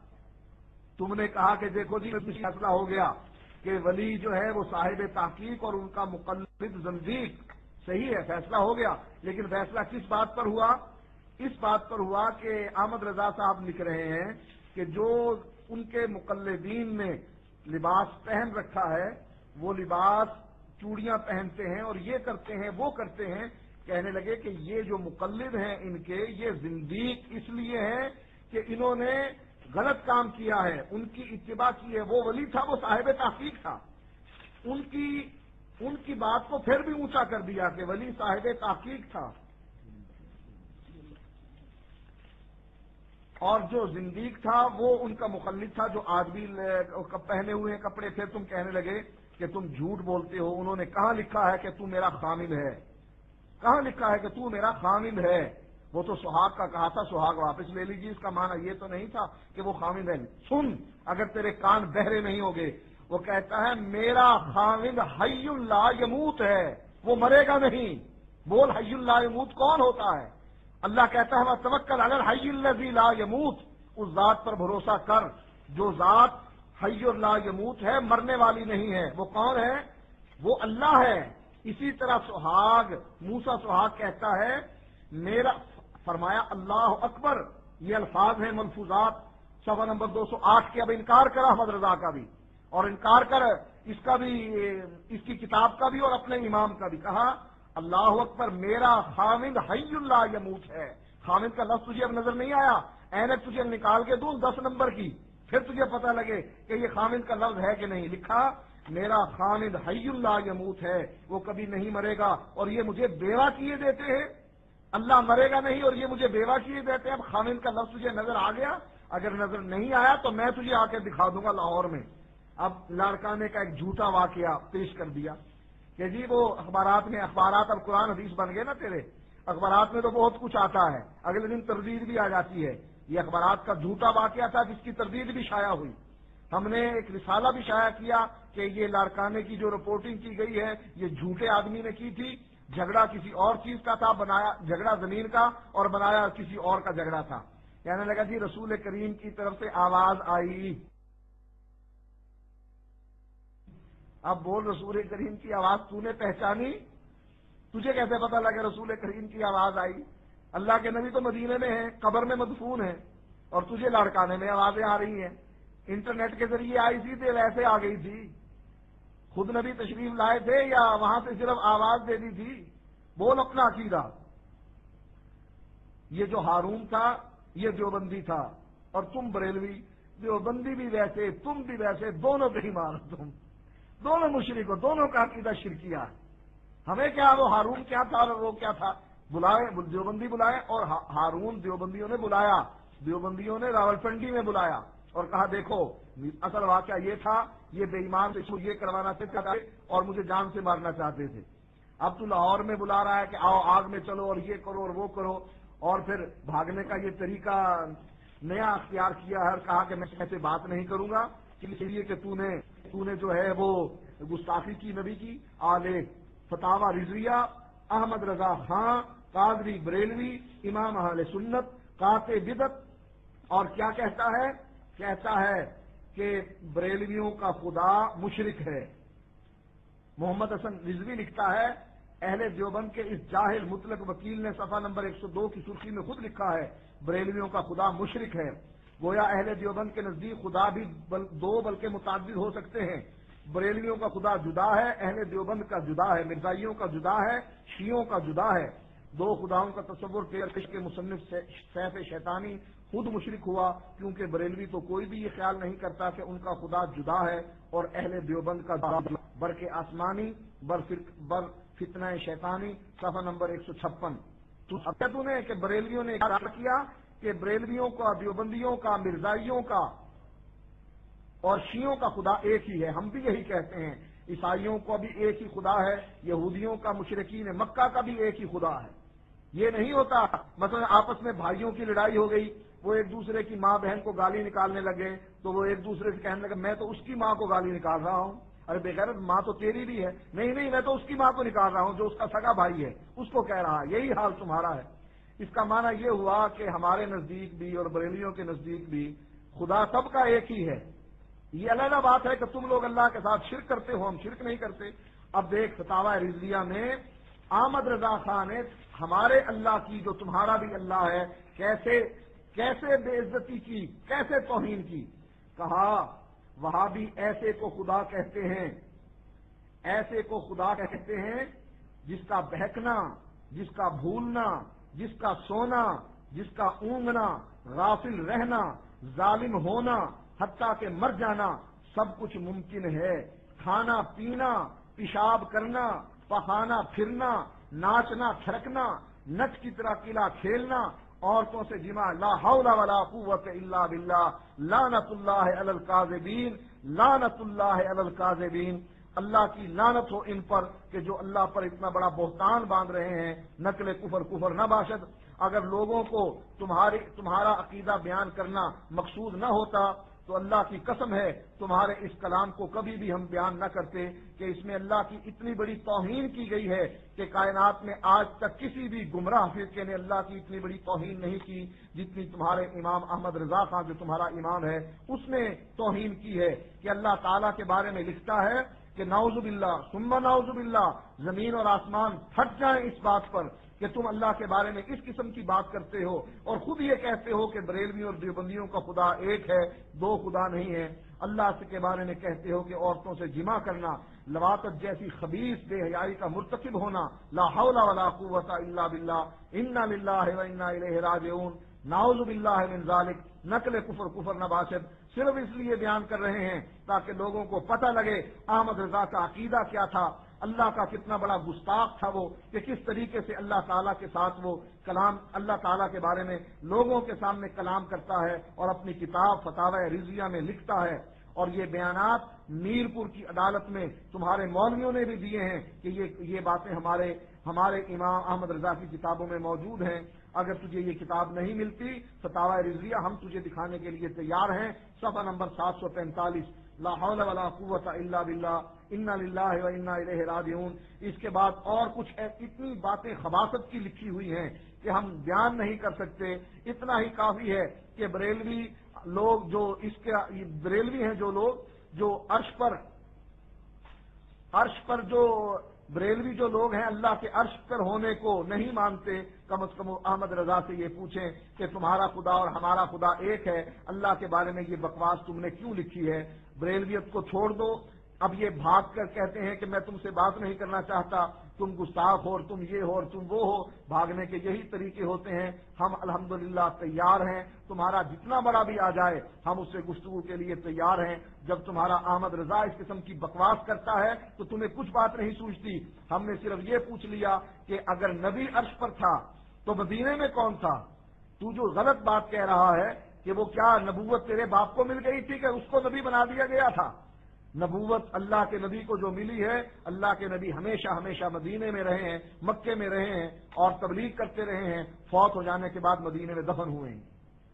تم نے کہا کہ دیکھو جی فیصلہ ہو گیا کہ ولی جو ہے وہ صاحب تحقیق اور ان کا مقلد زندیق، صحیح ہے فیصلہ ہو گیا، لیکن فیصلہ کس بات پر ہوا؟ اس بات پر ہوا کہ احمد رضا صاحب لکھ رہے ہیں کہ جو ان کے مقلدین نے لباس پہن رکھا ہے، وہ لباس چوڑیاں پہنتے ہیں اور یہ کرتے ہیں وہ کرتے ہیں، کہنے لگے کہ یہ جو مقلد ہیں ان کے، یہ زندیق اس لیے ہیں کہ انہوں نے غلط کام کیا ہے، ان کی اتباع کی ہے۔ وہ ولی تھا، وہ صاحب تحقیق تھا، ان کی ان کی بات کو پھر بھی اونچا کر دیا کہ ولی صاحب تحقیق تھا، اور جو زندیق تھا وہ ان کا مقلد تھا جو آج بھی پہنے ہوئے ہیں کپڑے۔ پھر تم کہنے لگے کہ تم جھوٹ بولتے ہو، انہوں نے کہاں لکھا ہے کہ تو میرا خامل ہے؟ کہاں لکھا ہے کہ تو میرا خامل ہے؟ وہ تو سہاگ کا کہا تھا، سہاگ واپس لے لیجیے، اس کا معنی یہ تو نہیں تھا کہ وہ خامل ہے۔ سن، اگر تیرے کان بہرے نہیں ہوگے، وہ کہتا ہے میرا خامل حی لا یموت ہے، وہ مرے گا نہیں۔ بول حی لا یموت کون ہوتا ہے؟ اللہ کہتا ہے توکل علی الحی الذی لا یموت، اس ذات پر بھروسہ کر جو ذات حی لا یموت ہے، مرنے والی نہیں ہے۔ وہ کون ہے؟ وہ اللہ ہے۔ اسی طرح سہاگ، موسیٰ سہاگ کہتا ہے میرا، فرمایا اللہ اکبر، یہ الفاظ ہیں ملفوظات صفحہ نمبر دو سو آٹھ کے۔ اب انکار کرا احمد رضا کا بھی، اور انکار کر اس کا بھی، اس کی کتاب کا بھی اور اپنے امام کا بھی، کہا اللہ اکبر، میرا خامد حی لا یموت ہے. خامد کا لفظ تجھے اب نظر نہیں آیا؟ اینک تجھے نکال کے دوں دس نمبر کی، پھر تجھے پتہ لگے کہ یہ خامد کا لفظ ہے کہ نہیں. لکھا میرا خامد حی لا یموت ہے، وہ کبھی نہیں مرے گا، اور یہ مجھے بیوہ کیے دیتے ہیں. اللہ مرے گا نہیں اور یہ مجھے بیوہ کیے دیتے ہیں. اب خامد کا لفظ تجھے نظر آ گیا؟ اگر نظر نہیں آیا تو میں تجھے آ کے دکھا دوں گا لاہور میں. اب لاڑکانے کا ایک جھوٹا واقعہ پیش کر دیا کہ جی وہ اخبارات میں، اخبارات اب قرآن حدیث بن گئے نا تیرے، اخبارات میں تو بہت کچھ آتا ہے، اگلے دن تردید بھی آ جاتی ہے. یہ اخبارات کا جھوٹا واقعہ تھا جس کی تردید بھی شائع ہوئی. ہم نے ایک رسالہ بھی شائع کیا کہ یہ لاڑکانے کی جو رپورٹنگ کی گئی ہے یہ جھوٹے آدمی نے کی تھی، جھگڑا کسی اور چیز کا تھا، بنایا جھگڑا زمین کا اور بنایا کسی اور کا جھگڑا تھا. کہنے لگا جی رسول کریم کی طرف سے آواز آئی. اب بول رسول کریم کی آواز تو نے پہچانی؟ تجھے کیسے پتا لگا رسول کریم کی آواز آئی؟ اللہ کے نبی تو مدینے میں ہیں، قبر میں مدفون ہیں، اور تجھے لاڑکانے میں آوازیں آ رہی ہیں. انٹرنیٹ کے ذریعے آئی تھی تو ویسے آ گئی تھی؟ خود نبی تشریف لائے تھے یا وہاں سے صرف آواز دے دی تھی؟ بول اپنا عقیدہ. یہ جو ہارون تھا یہ دیوبندی تھا، اور تم بریلوی. دیوبندی بھی ویسے، تم بھی ویسے، دونوں بےایمان ہو، تم دونوں مشرک ہو، دونوں کا عقیدہ شرکیہ ہے. ہمیں کیا وہ ہارون کیا تھا اور وہ کیا تھا؟ بلائے دیوبندی بلائے، اور ہارون دیوبندیوں نے بلایا، دیوبندیوں نے راولپنڈی میں بلایا اور کہا دیکھو اصل واقعہ یہ تھا، یہ بے ایمان سے یہ کروانا چاہتے تھے اور مجھے جان سے مارنا چاہتے تھے. اب تو لاہور میں بلا رہا ہے کہ آؤ آگ میں چلو اور یہ کرو اور وہ کرو، اور پھر بھاگنے کا یہ طریقہ نیا اختیار کیا ہے اور کہا کہ میں ایسے بات نہیں کروں گا اس لیے کہ تو نے تو نے جو ہے وہ گستاخی کی نبی کی. آل فتاوی رضویہ، احمد رضا خان قادری بریلوی، امام اہل سنت، قاطع بدعت. اور کیا کہتا ہے؟ کہتا ہے کہ بریلویوں کا خدا مشرک ہے. محمد حسن رضوی لکھتا ہے اہل دیوبند کے اس جاہل مطلق وکیل نے صفحہ نمبر ایک سو دو کی سرخی میں خود لکھا ہے بریلویوں کا خدا مشرک ہے. گویا اہل دیوبند کے نزدیک خدا بھی بل دو بلکہ متعدد ہو سکتے ہیں. بریلویوں کا خدا جدا ہے، اہل دیوبند کا جدا ہے، مرزائیوں کا جدا ہے، شیعوں کا جدا ہے. دو خداؤں کا تصور پیش کے مصنف سیف شیطانی خود مشرک ہوا، کیونکہ بریلوی تو کوئی بھی یہ خیال نہیں کرتا کہ ان کا خدا جدا ہے اور اہل دیوبند کا جدا. برق آسمانی بر بر فتنہ شیطانی صفحہ نمبر ایک سو چھپن. تو نے کہ بریلویوں نے اقرار کیا کہ بریلویوں کا، دیوبندیوں کا، مرزائیوں کا اور شیعوں کا خدا ایک ہی ہے. ہم بھی یہی کہتے ہیں. عیسائیوں کا بھی ایک ہی خدا ہے، یہودیوں کا، مشرکین مکہ کا بھی ایک ہی خدا ہے. یہ نہیں ہوتا مثلا آپس میں بھائیوں کی لڑائی ہو گئی، وہ ایک دوسرے کی ماں بہن کو گالی نکالنے لگے تو وہ ایک دوسرے سے کہنے لگے میں تو اس کی ماں کو گالی نکال رہا ہوں. ارے بے غیرت، ماں تو تیری بھی ہے. نہیں نہیں، میں تو اس کی ماں کو نکال رہا ہوں جو اس کا سگا بھائی ہے، اس کو کہہ رہا ہے. یہی حال تمہارا ہے. اس کا معنی یہ ہوا کہ ہمارے نزدیک بھی اور بریلیوں کے نزدیک بھی خدا سب کا ایک ہی ہے. یہ علیحدہ بات ہے کہ تم لوگ اللہ کے ساتھ شرک کرتے ہو، ہم شرک نہیں کرتے. اب دیکھ فتاوی رضویہ میں احمد رضا خان نے ہمارے اللہ کی جو تمہارا بھی اللہ ہے کیسے کیسے بے عزتی کی، کیسے توہین کی. کہا وہابی ایسے کو خدا کہتے ہیں، ایسے کو خدا کہتے ہیں جس کا بہکنا، جس کا بھولنا، جس کا سونا، جس کا اونگنا، غافل رہنا، ظالم ہونا، حتیٰ کہ مر جانا سب کچھ ممکن ہے. کھانا پینا، پیشاب کرنا، پخانا پھرنا، ناچنا تھرکنا، نچ کی طرح قلعہ کھیلنا، عورتوں سے جمع، لا حول ولا قوت الا باللہ، لعنت اللہ علی الکاذبین، لعنت اللہ علی الکاذبین. اللہ کی لعنت ہو ان پر کہ جو اللہ پر اتنا بڑا بہتان باندھ رہے ہیں. نقل کفر کفر نہ باشد. اگر لوگوں کو تمہاری تمہارا عقیدہ بیان کرنا مقصود نہ ہوتا تو اللہ کی قسم ہے تمہارے اس کلام کو کبھی بھی ہم بیان نہ کرتے کہ اس میں اللہ کی اتنی بڑی توہین کی گئی ہے کہ کائنات میں آج تک کسی بھی گمراہ فرقے نے اللہ کی اتنی بڑی توہین نہیں کی جتنی تمہارے امام احمد رضا خان جو تمہارا امام ہے اس نے توہین کی ہے. کہ اللہ تعالیٰ کے بارے میں لکھتا ہے کہ نعوذ باللہ ثم نعوذ باللہ، زمین اور آسمان پھٹ جائیں اس بات پر کہ تم اللہ کے بارے میں اس قسم کی بات کرتے ہو اور خود یہ کہتے ہو کہ بریلوی اور دیوبندیوں کا خدا ایک ہے، دو خدا نہیں ہے. اللہ کے بارے میں کہتے ہو کہ عورتوں سے جمع کرنا، لواطت جیسی خبیث بے حیائی کا مرتکب ہونا، لا حول ولا قوت الا باللہ، انا للہ و انا الیہ راجعون، نعوذ باللہ من ذالک، نقل کفر کفر نباشد، صرف اس لیے بیان کر رہے ہیں تاکہ لوگوں کو پتہ لگے احمد رضا کا عقیدہ کیا تھا، اللہ کا کتنا بڑا گستاخ تھا وہ، کہ کس طریقے سے اللہ تعالیٰ کے ساتھ وہ کلام، اللہ تعالیٰ کے بارے میں لوگوں کے سامنے کلام کرتا ہے اور اپنی کتاب فتاوی رضیہ میں لکھتا ہے۔ اور یہ بیانات میرپور کی عدالت میں تمہارے مولویوں نے بھی دیے ہیں کہ یہ یہ باتیں ہمارے ہمارے امام احمد رضا کی کتابوں میں موجود ہیں۔ اگر تجھے یہ کتاب نہیں ملتی فتاوی رضیہ، ہم تجھے دکھانے کے لیے تیار ہیں، صفحہ نمبر سات سو پینتالیس، لا حول ولا قوت الا باللہ، انا للہ و انا الیہ راجعون۔ اس کے بعد اور کچھ اتنی باتیں خباثت کی لکھی ہوئی ہیں کہ ہم بیان نہیں کر سکتے۔ اتنا ہی کافی ہے کہ بریلوی لوگ جو اس کے بریلوی ہیں، جو لوگ جو عرش پر عرش پر جو بریلوی جو لوگ ہیں اللہ کے عرش پر ہونے کو نہیں مانتے، کم از کم احمد رضا سے یہ پوچھیں کہ تمہارا خدا اور ہمارا خدا ایک ہے، اللہ کے بارے میں یہ بکواس تم نے کیوں لکھی ہے؟ بریلویت کو چھوڑ دو۔ اب یہ بھاگ کر کہتے ہیں کہ میں تم سے بات نہیں کرنا چاہتا، تم گستاخ ہو اور تم یہ ہو اور تم وہ ہو، بھاگنے کے یہی طریقے ہوتے ہیں۔ ہم الحمدللہ تیار ہیں، تمہارا جتنا بڑا بھی آ جائے ہم اس سے گفتگو کے لیے تیار ہیں۔ جب تمہارا احمد رضا اس قسم کی بکواس کرتا ہے تو تمہیں کچھ بات نہیں سوچتی۔ ہم نے صرف یہ پوچھ لیا کہ اگر نبی عرش پر تھا تو مدینے میں کون تھا؟ تو جو غلط بات کہہ رہا ہے کہ وہ کیا نبوت تیرے باپ کو مل گئی تھی کہ اس کو نبی بنا دیا گیا تھا؟ نبوت اللہ کے نبی کو جو ملی ہے، اللہ کے نبی ہمیشہ ہمیشہ مدینے میں رہے ہیں، مکے میں رہے ہیں اور تبلیغ کرتے رہے ہیں، فوت ہو جانے کے بعد مدینے میں دفن ہوئے ہیں۔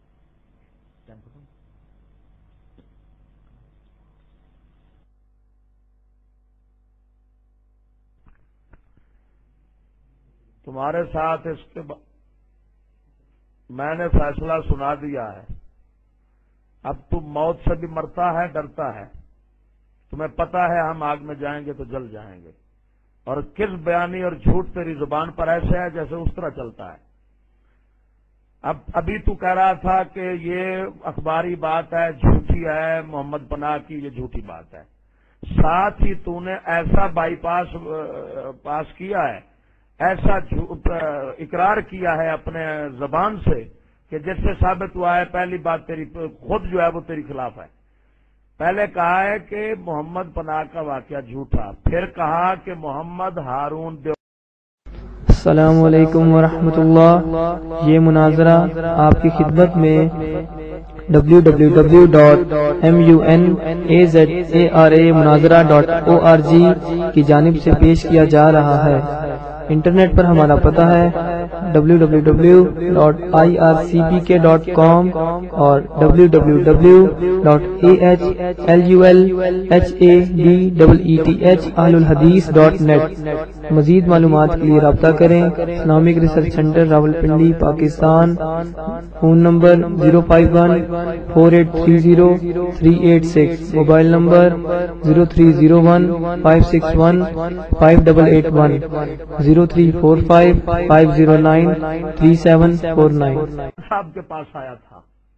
تمہارے ساتھ اس کے با... میں نے فیصلہ سنا دیا ہے، اب تم موت سے بھی مرتا ہے، ڈرتا ہے، تمہیں پتا ہے ہم آگ میں جائیں گے تو جل جائیں گے، اور کس بیانی اور جھوٹ تیری زبان پر ایسے ہے جیسے اس طرح چلتا ہے۔ اب ابھی تو کہہ رہا تھا کہ یہ اخباری بات ہے، جھوٹی ہے، محمد پناہ کی یہ جھوٹی بات ہے، ساتھ ہی تو نے ایسا بائی پاس پاس کیا ہے، ایسا اقرار کیا ہے اپنے زبان سے کہ جس سے ثابت ہوا ہے پہلی بات تیری خود جو ہے وہ تیری خلاف ہے۔ پہلے کہا ہے کہ محمد پناہ کا واقعہ جھوٹا، پھر کہا کہ محمد ہارون دیو السلام علیکم ورحمۃ اللہ۔ یہ مناظرہ آپ کی خدمت میں W W W dot M U N A Z A R A مناظرہ ڈاٹ او آر جی کی جانب سے پیش کیا جا رہا ہے۔ انٹرنیٹ پر ہمارا پتہ ہے W W W dot I R C P K dot com اور W W W dot A H L U L H A D double E T H اہل الحدیث ڈاٹ نیٹ۔ مزید معلومات کے لیے رابطہ کریں Islamic research centre Rawalpindi Pakistan, phone number zero five one four eight three zero three eight six, mobile number zero three zero one five six one five double eight one, zero three four five five zero nine three seven four nine. صاحب کے پاس آیا تھا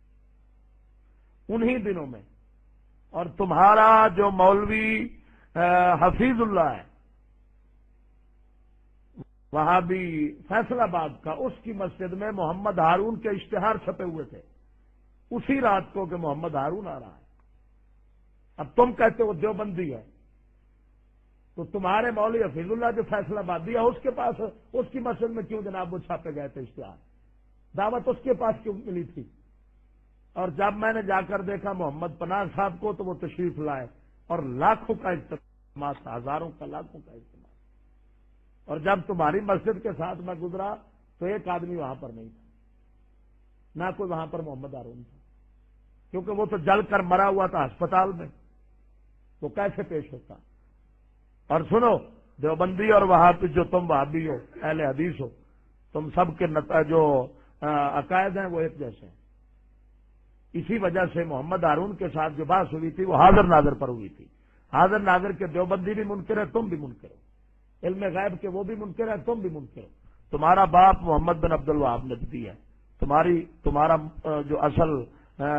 انہی دنوں میں، اور تمہارا جو مولوی حفیظ اللہ ہے وہاں بھی فیصل آباد کا، اس کی مسجد میں محمد ہارون کے اشتہار چھپے ہوئے تھے اسی رات کو کہ محمد ہارون آ رہا ہے۔ اب تم کہتے ہو دیوبندی ہے، تو تمہارے مولوی حفیظ اللہ جو فیصلہ آبادی ہے اس کے پاس، اس کی مسجد میں کیوں جناب وہ چھاپے گئے تھے اشتہار؟ دعوت اس کے پاس کیوں ملی تھی؟ اور جب میں نے جا کر دیکھا محمد پناہ صاحب کو تو وہ تشریف لائے اور لاکھوں کا اجتماع تھا، ہزاروں کا لاکھوں کا اجتماع۔ اور جب تمہاری مسجد کے ساتھ میں گزرا تو ایک آدمی وہاں پر نہیں تھا، نہ کوئی وہاں پر محمد ہارون تھا، کیونکہ وہ تو جل کر مرا ہوا تھا ہسپتال میں، وہ کیسے پیش ہوتا؟ اور سنو، دیوبندی اور وہاں پہ جو تم وہابی ہو، اہل حدیث ہو، تم سب کے جو عقائد ہیں وہ ایک جیسے ہیں۔ اسی وجہ سے محمد ہارون کے ساتھ جو بات ہوئی تھی وہ حاضر ناظر پر ہوئی تھی۔ حاضر ناظر کے دیوبندی بھی منکر ہے، تم بھی منکر ہو، علم غیب کے وہ بھی منکر ہے، تم بھی منکر ہو۔ تمہارا باپ محمد بن عبد الوہاب نجدی ہے، تمہاری تمہارا جو اصل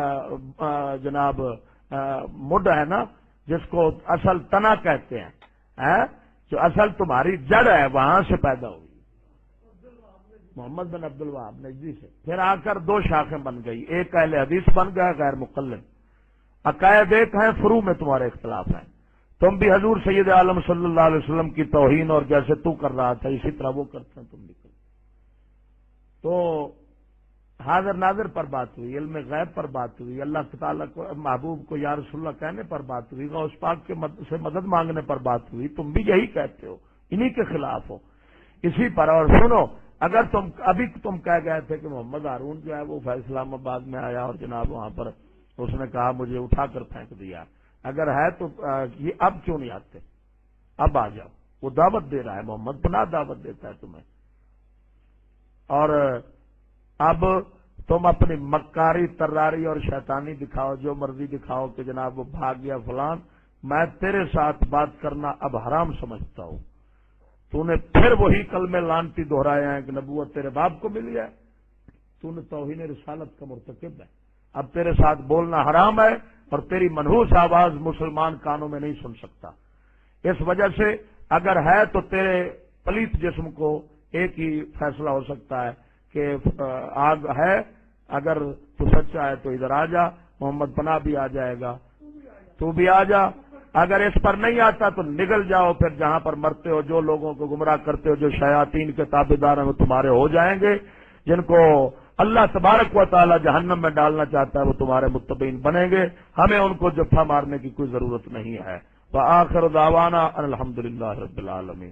جناب مڈ ہے نا، جس کو اصل تنا کہتے ہیں، ہے جو اصل تمہاری جڑ ہے وہاں سے پیدا ہوئی، محمد بن عبد الوہاب نجدی سے، پھر آ کر دو شاخیں بن گئی، ایک اہل حدیث بن گیا غیر مقلد، عقائد ایک ہیں، فروع میں تمہارے اختلاف ہیں، تم بھی حضور سید عالم صلی اللہ علیہ وسلم کی توہین اور جیسے تو کر رہا تھا اسی طرح وہ کرتے ہیں تم بھی کرتے، تو حاضر ناظر پر بات ہوئی، علم غیب پر بات ہوئی، اللہ تعالیٰ کو محبوب کو یا رسول اللہ کہنے پر بات ہوئی، غوث پاک کے مد سے مدد مانگنے پر بات ہوئی، تم بھی یہی کہتے ہو، انہی کے خلاف ہو اسی پر۔ اور سنو، اگر تم ابھی تم کہہ گئے تھے کہ محمد ہارون جو ہے وہ اسلام آباد میں آیا اور جناب وہاں پر اس نے کہا مجھے اٹھا کر پھینک دیا، اگر ہے تو یہ اب کیوں نہیں آتے؟ اب آ جاؤ، وہ دعوت دے رہا ہے، محمد پناہ دعوت دیتا ہے تمہیں، اور اب تم اپنی مکاری تراری اور شیطانی دکھاؤ، جو مرضی دکھاؤ کہ جناب وہ بھاگ گیا فلان، میں تیرے ساتھ بات کرنا اب حرام سمجھتا ہوں، تو نے پھر وہی کلمے لانتی دہرائے ہیں کہ نبوت تیرے باپ کو ملی ہے، تو نے توہین رسالت کا مرتکب ہے، اب تیرے ساتھ بولنا حرام ہے اور تیری منحوس آواز مسلمان کانوں میں نہیں سن سکتا، اس وجہ سے اگر ہے تو تیرے پلیت جسم کو ایک ہی فیصلہ ہو سکتا ہے کہ آگ ہے، اگر تو سچا ہے تو ادھر آ جا، محمد پناہ بھی آ جائے گا، تو بھی آ جا، اگر اس پر نہیں آتا تو نگل جاؤ، پھر جہاں پر مرتے ہو، جو لوگوں کو گمراہ کرتے ہو، جو شیاطین کے تابعدار ہیں وہ تمہارے ہو جائیں گے، جن کو اللہ تبارک و تعالی جہنم میں ڈالنا چاہتا ہے وہ تمہارے متبعین بنیں گے، ہمیں ان کو جفا مارنے کی کوئی ضرورت نہیں ہے۔ وآخر دعوانا ان الحمدللہ رب العالمین۔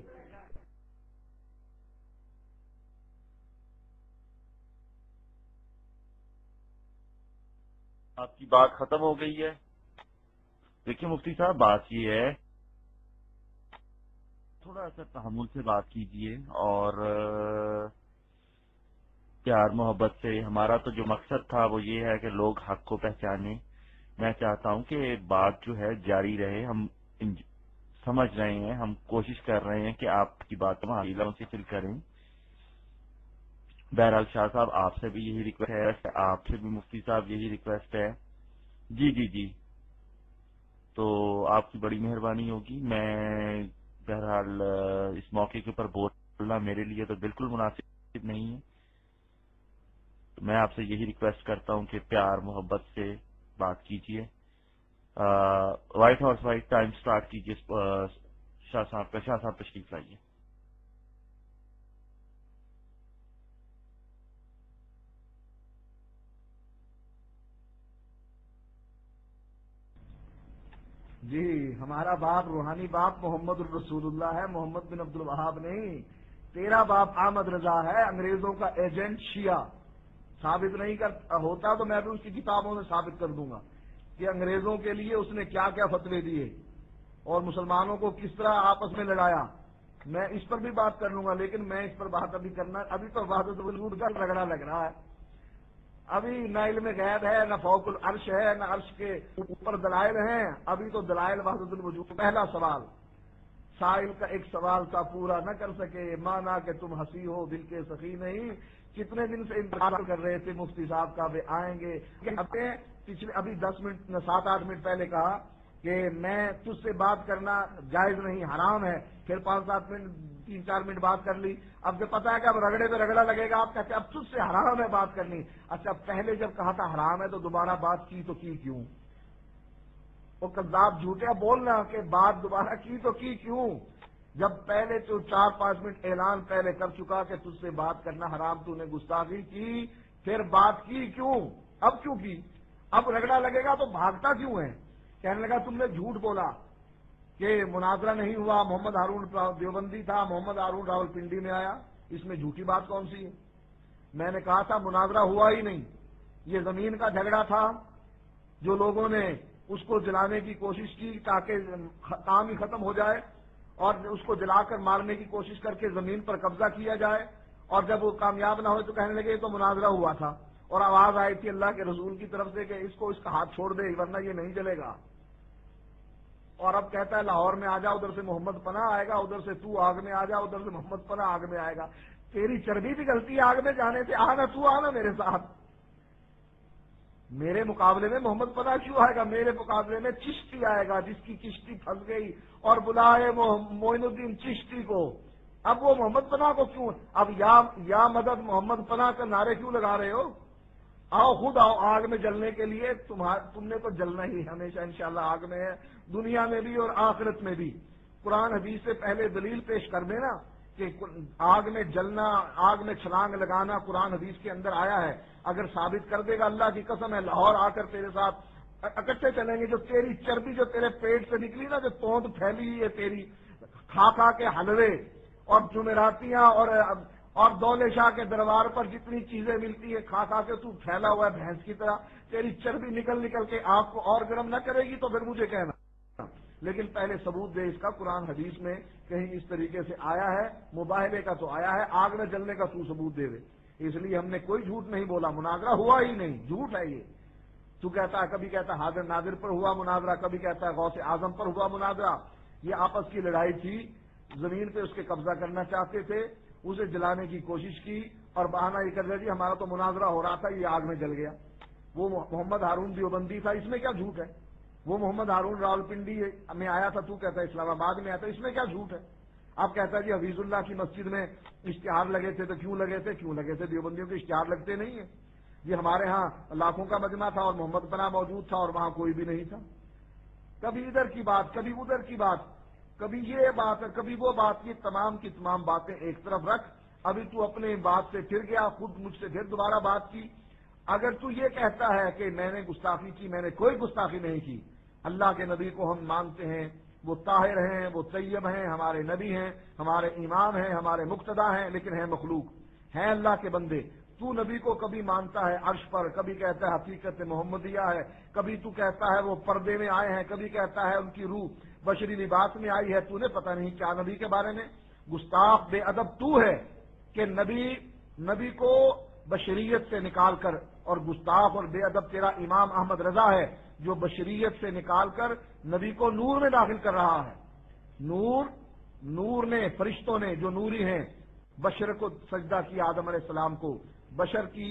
آپ کی بات ختم ہو گئی ہے؟ دیکھیے مفتی صاحب، بات یہ ہے تھوڑا سا تحمل سے بات کیجئے اور پیار محبت سے، ہمارا تو جو مقصد تھا وہ یہ ہے کہ لوگ حق کو پہچانیں، میں چاہتا ہوں کہ بات جو ہے جاری رہے، ہم سمجھ رہے ہیں، ہم کوشش کر رہے ہیں کہ آپ کی بات ہماری لوگوں سے فل کریں۔ بہرحال شاہ صاحب آپ سے بھی یہی ریکویسٹ ہے، آپ سے بھی مفتی صاحب یہی ریکویسٹ ہے۔ جی جی جی تو آپ کی بڑی مہربانی ہوگی، میں بہرحال اس موقع کے اوپر بولنا میرے لیے تو بالکل مناسب نہیں ہے، میں آپ سے یہی ریکویسٹ کرتا ہوں کہ پیار محبت سے بات کیجیے۔ White house white time start کیجیے، شاہ صاحب کا، شاہ صاحب تشریف لائیے۔ جی، ہمارا باپ روحانی باپ محمد الرسول اللہ ہے، محمد بن عبد الوہاب نہیں۔ تیرا باپ احمد رضا ہے، انگریزوں کا ایجنٹ شیعہ۔ ثابت نہیں کر ہوتا تو میں بھی اس کی کتابوں میں ثابت کر دوں گا کہ انگریزوں کے لیے اس نے کیا کیا فتوے دیے اور مسلمانوں کو کس طرح آپس میں لڑایا، میں اس پر بھی بات کر لوں گا، لیکن میں اس پر بات ابھی کرنا، ابھی تو وحدت الوجود کا رگڑا لگ رہا ہے، ابھی نہ علم غیب ہے، نہ فوق العرش ہے، نہ عرش کے اوپر دلائل ہیں، ابھی تو دلائل وحدت الوجود۔ پہلا سوال، سائل کا ایک سوال تھا پورا نہ کر سکے، مانا کہ تم ہنسی ہو دل کے سخی نہیں، کتنے دن سے انتظار کر رہے تھے مفتی صاحب کا وہ آئیں گے، پچھلے ابھی دس منٹ سات آٹھ منٹ پہلے کہا کہ میں تجھ سے بات کرنا جائز نہیں، حرام ہے، پھر پانچ سات منٹ تین چار منٹ بات کر لی، اب جو پتا ہے کہ اب رگڑے پہ رگڑا لگے گا، آپ کہتے ہیں اب تجھ سے حرام ہے بات کرنی، اچھا پہلے جب کہا تھا حرام ہے تو دوبارہ بات کی تو کی کیوں؟ وہ کذاب جھوٹے بولنا کہ بات دوبارہ کی تو کی کیوں؟ جب پہلے تو چار پانچ منٹ اعلان پہلے کر چکا کہ تجھ سے بات کرنا حرام، تو نے گستاخی کی، پھر بات کی کیوں؟ اب کیوں کی؟ اب رگڑا لگے گا تو بھاگتا کیوں ہے؟ کہنے لگا تم نے جھوٹ بولا کہ مناظرہ نہیں ہوا، محمد ہارون دیوبندی تھا، محمد ہارون راول پنڈی میں آیا، اس میں جھوٹی بات کون سی ہے؟ میں نے کہا تھا مناظرہ ہوا ہی نہیں، یہ زمین کا جھگڑا تھا، جو لوگوں نے اس کو جلانے کی کوشش کی تاکہ کام ہی ختم ہو جائے اور اس کو جلا کر مارنے کی کوشش کر کے زمین پر قبضہ کیا جائے، اور جب وہ کامیاب نہ ہوئے تو کہنے لگے تو مناظرہ ہوا تھا، اور آواز آئی تھی اللہ کے رسول کی طرف سے کہ اس کو اس کا ہاتھ چھوڑ دے ورنہ یہ نہیں چلے گا، اور اب کہتا ہے لاہور میں آ جا، ادھر سے محمد پناہ آئے گا، ادھر سے تو آگ میں آ جا، ادھر سے محمد پناہ آگ میں آئے گا، تیری چربی بھی غلطی ہے آگ میں جانے سے، آنا تو آنا میرے ساتھ، میرے مقابلے میں محمد پناہ کیوں آئے گا؟ میرے مقابلے میں چشتی آئے گا جس کی کشتی پھنس گئی اور بلائے معین الدین چشتی کو. اب وہ محمد پناہ کو کیوں اب یا یا مدد محمد پناہ کا نعرے کیوں لگا رہے ہو؟ آؤ خود آؤ آگ میں جلنے کے لیے. تم نے تو جلنا ہی ہمیشہ انشاءاللہ آگ میں ہے, دنیا میں بھی اور آخرت میں بھی. قرآن حدیث سے پہلے دلیل پیش کر دینا کہ آگ میں جلنا, آگ میں چھلانگ لگانا قرآن حدیث کے اندر آیا ہے. اگر ثابت کر دے گا اللہ کی قسم ہے لاہور آ کر تیرے ساتھ اکٹھے چلیں گے. جو تیری چربی جو تیرے پیٹ سے نکلی نا, جو توند پھیلی ہے تیری کھا کھا کے حلوے اور جمعراتیاں اور اور دولے شاہ کے دربار پر جتنی چیزیں ملتی ہیں کھا کھا کے تو پھیلا ہوا ہے بھینس کی طرح, تیری چربی نکل نکل کے آپ کو اور گرم نہ کرے گی تو پھر مجھے کہنا. لیکن پہلے ثبوت دے اس کا. قرآن حدیث میں کہیں اس طریقے سے آیا ہے, مباہلے کا تو آیا ہے, آگ میں جلنے کا تو ثبوت دے دے. اس لیے ہم نے کوئی جھوٹ نہیں بولا, مناظرہ ہوا ہی نہیں, جھوٹ ہے یہ. تو کہتا ہے کبھی کہتا ہے حاضر ناظر پر ہوا مناظرہ, کبھی کہتا ہے غوث اعظم پر ہوا مناظرہ. یہ آپس کی لڑائی تھی, زمین پہ اس کے قبضہ کرنا چاہتے تھے, اسے جلانے کی کوشش کی اور بہانہ یہ کر دیا جی ہمارا تو مناظرہ ہو رہا تھا, یہ آگ میں جل گیا. وہ محمد ہارون دیوبندی تھا, اس میں کیا جھوٹ ہے؟ وہ محمد ہارون راولپنڈی میں آیا تھا, تو کہتا ہے اسلام آباد میں آیا تھا, اس میں کیا جھوٹ ہے؟ آپ کہتا ہے جی حفیظ اللہ کی مسجد میں اشتہار لگے تھے, تو کیوں لگے تھے کیوں لگے تھے دیوبندیوں کے اشتہار لگتے نہیں ہیں. یہ ہمارے ہاں لاکھوں کا مجمع تھا اور محمد پناہ موجود تھا اور وہاں کوئی بھی نہیں تھا. کبھی ادھر کی بات, کبھی ادھر کی بات, کبھی یہ بات, کبھی وہ بات. یہ تمام کی تمام باتیں ایک طرف رکھ. ابھی تو اپنے بات سے پھر گیا, خود مجھ سے پھر دوبارہ بات کی. اگر تو یہ کہتا ہے کہ میں نے گستاخی کی, میں نے کوئی گستاخی نہیں کی. اللہ کے نبی کو ہم مانتے ہیں, وہ طاہر ہیں, وہ طیب ہیں, ہمارے نبی ہیں, ہمارے امام ہیں, ہمارے مقتدا ہیں, لیکن ہیں مخلوق, ہیں اللہ کے بندے. تو نبی کو کبھی مانتا ہے عرش پر, کبھی کہتا ہے حقیقت محمدیہ ہے, کبھی تو کہتا ہے وہ پردے میں آئے ہیں, کبھی کہتا ہے ان کی روح بشری لباس میں آئی ہے. تو نے پتہ نہیں کیا نبی کے بارے میں. گستاخ بے ادب تو ہے کہ نبی نبی کو بشریت سے نکال کر, اور گستاخ اور بے ادب تیرا امام احمد رضا ہے جو بشریت سے نکال کر نبی کو نور میں داخل کر رہا ہے. نور نور نے, فرشتوں نے جو نوری ہیں, بشر کو سجدہ کیا, آدم علیہ السلام کو. بشر کی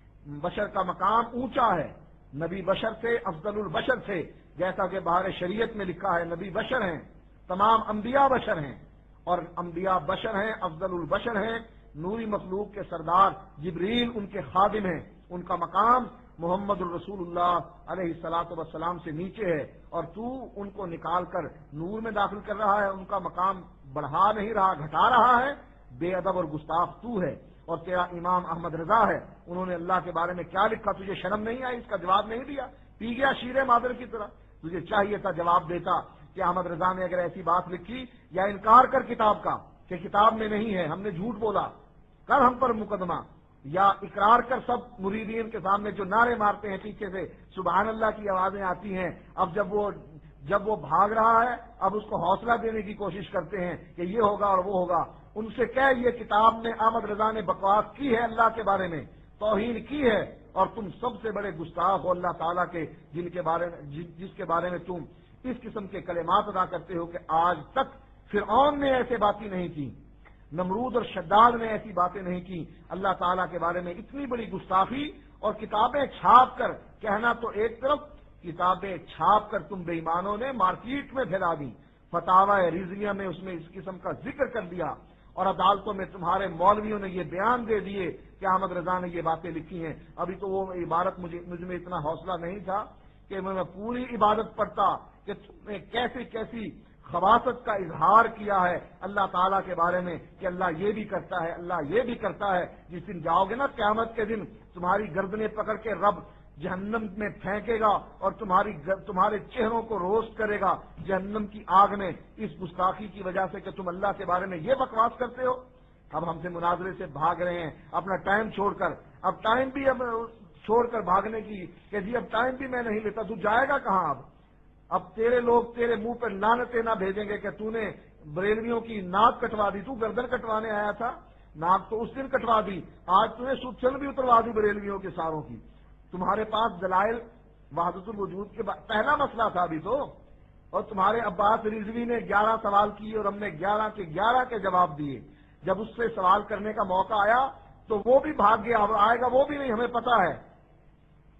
بشر کا مقام اونچا ہے, نبی بشر سے افضل البشر تھے, جیسا کہ بہار شریعت میں لکھا ہے نبی بشر ہیں, تمام انبیاء بشر ہیں, اور انبیاء بشر ہیں, افضل البشر ہیں, نوری مخلوق کے سردار جبریل ان کے خادم ہیں. ان کا مقام محمد الرسول اللہ علیہ الصلوۃ والسلام سے نیچے ہے, اور تو ان کو نکال کر نور میں داخل کر رہا ہے, ان کا مقام بڑھا نہیں رہا, گھٹا رہا ہے. بے ادب اور گستاخ تو ہے, اور تیرا امام احمد رضا ہے. انہوں نے اللہ کے بارے میں کیا لکھا, تجھے شرم نہیں آئی؟ اس کا جواب نہیں دیا, پی گیا شیر مادر کی طرح. تجھے چاہیے تھا جواب دیتا کہ احمد رضا نے اگر ایسی بات لکھی, یا انکار کر کتاب کا کہ کتاب میں نہیں ہے, ہم نے جھوٹ بولا, کر ہم پر مقدمہ, یا اقرار کر سب مریدین کے سامنے جو نعرے مارتے ہیں پیچھے سے, سبحان اللہ کی آوازیں آتی ہیں. اب جب وہ جب وہ بھاگ رہا ہے, اب اس کو حوصلہ دینے کی کوشش کرتے ہیں کہ یہ ہوگا اور وہ ہوگا. ان سے کہہ, یہ کتاب میں احمد رضا نے بکواس کی ہے, اللہ کے بارے میں توہین کی ہے, اور تم سب سے بڑے گستاخ ہو اللہ تعالیٰ کے, جن کے بارے میں جس کے بارے میں تم اس قسم کے کلمات ادا کرتے ہو کہ آج تک فرعون نے ایسے باتیں نہیں کی, نمرود اور شداد نے ایسی باتیں نہیں کی. اللہ تعالیٰ کے بارے میں اتنی بڑی گستاخی, اور کتابیں چھاپ کر کہنا تو ایک طرف, کتابیں چھاپ کر تم بے ایمانوں نے مارکیٹ میں پھیلا دی. فتاوی ریزیہ میں اس میں اس قسم کا ذکر کر دیا, اور عدالتوں میں تمہارے مولویوں نے یہ بیان دے دیے کہ احمد رضا نے یہ باتیں لکھی ہیں. ابھی تو وہ عبارت مجھے مجھ میں اتنا حوصلہ نہیں تھا کہ میں پوری عبادت پڑھتا کہ تم نے کیسی کیسی خباثت کا اظہار کیا ہے اللہ تعالیٰ کے بارے میں, کہ اللہ یہ بھی کرتا ہے, اللہ یہ بھی کرتا ہے. جس دن جاؤ گے نا قیامت کے دن, تمہاری گردنیں پکڑ کے رب جہنم میں پھینکے گا, اور تمہاری تمہارے چہروں کو روسٹ کرے گا جہنم کی آگ میں, اس گستاخی کی وجہ سے کہ تم اللہ کے بارے میں یہ بکواس کرتے ہو. اب ہم سے مناظرے سے بھاگ رہے ہیں اپنا ٹائم چھوڑ کر, اب ٹائم بھی اب چھوڑ کر بھاگنے کی کہ جی اب ٹائم بھی میں نہیں لیتا. تو جائے گا کہاں اب؟ اب تیرے لوگ تیرے منہ پہ لعنتیں نہ بھیجیں گے کہ تو نے بریلویوں کی ناک کٹوا دی. تو گردن کٹوانے آیا تھا, ناک تو اس دن کٹوا دی, آج تو نے سوچل بھی اتروا دی بریلویوں کے ساروں کی. تمہارے پاس دلائل وحدت الوجود کے پہلا مسئلہ تھا ابھی تو, اور تمہارے عباس رضوی نے گیارہ سوال کیے اور ہم نے گیارہ کے گیارہ کے جواب دیے. جب اس سے سوال کرنے کا موقع آیا تو وہ بھی بھاگ گیا, اب آئے گا وہ بھی نہیں, ہمیں پتا ہے.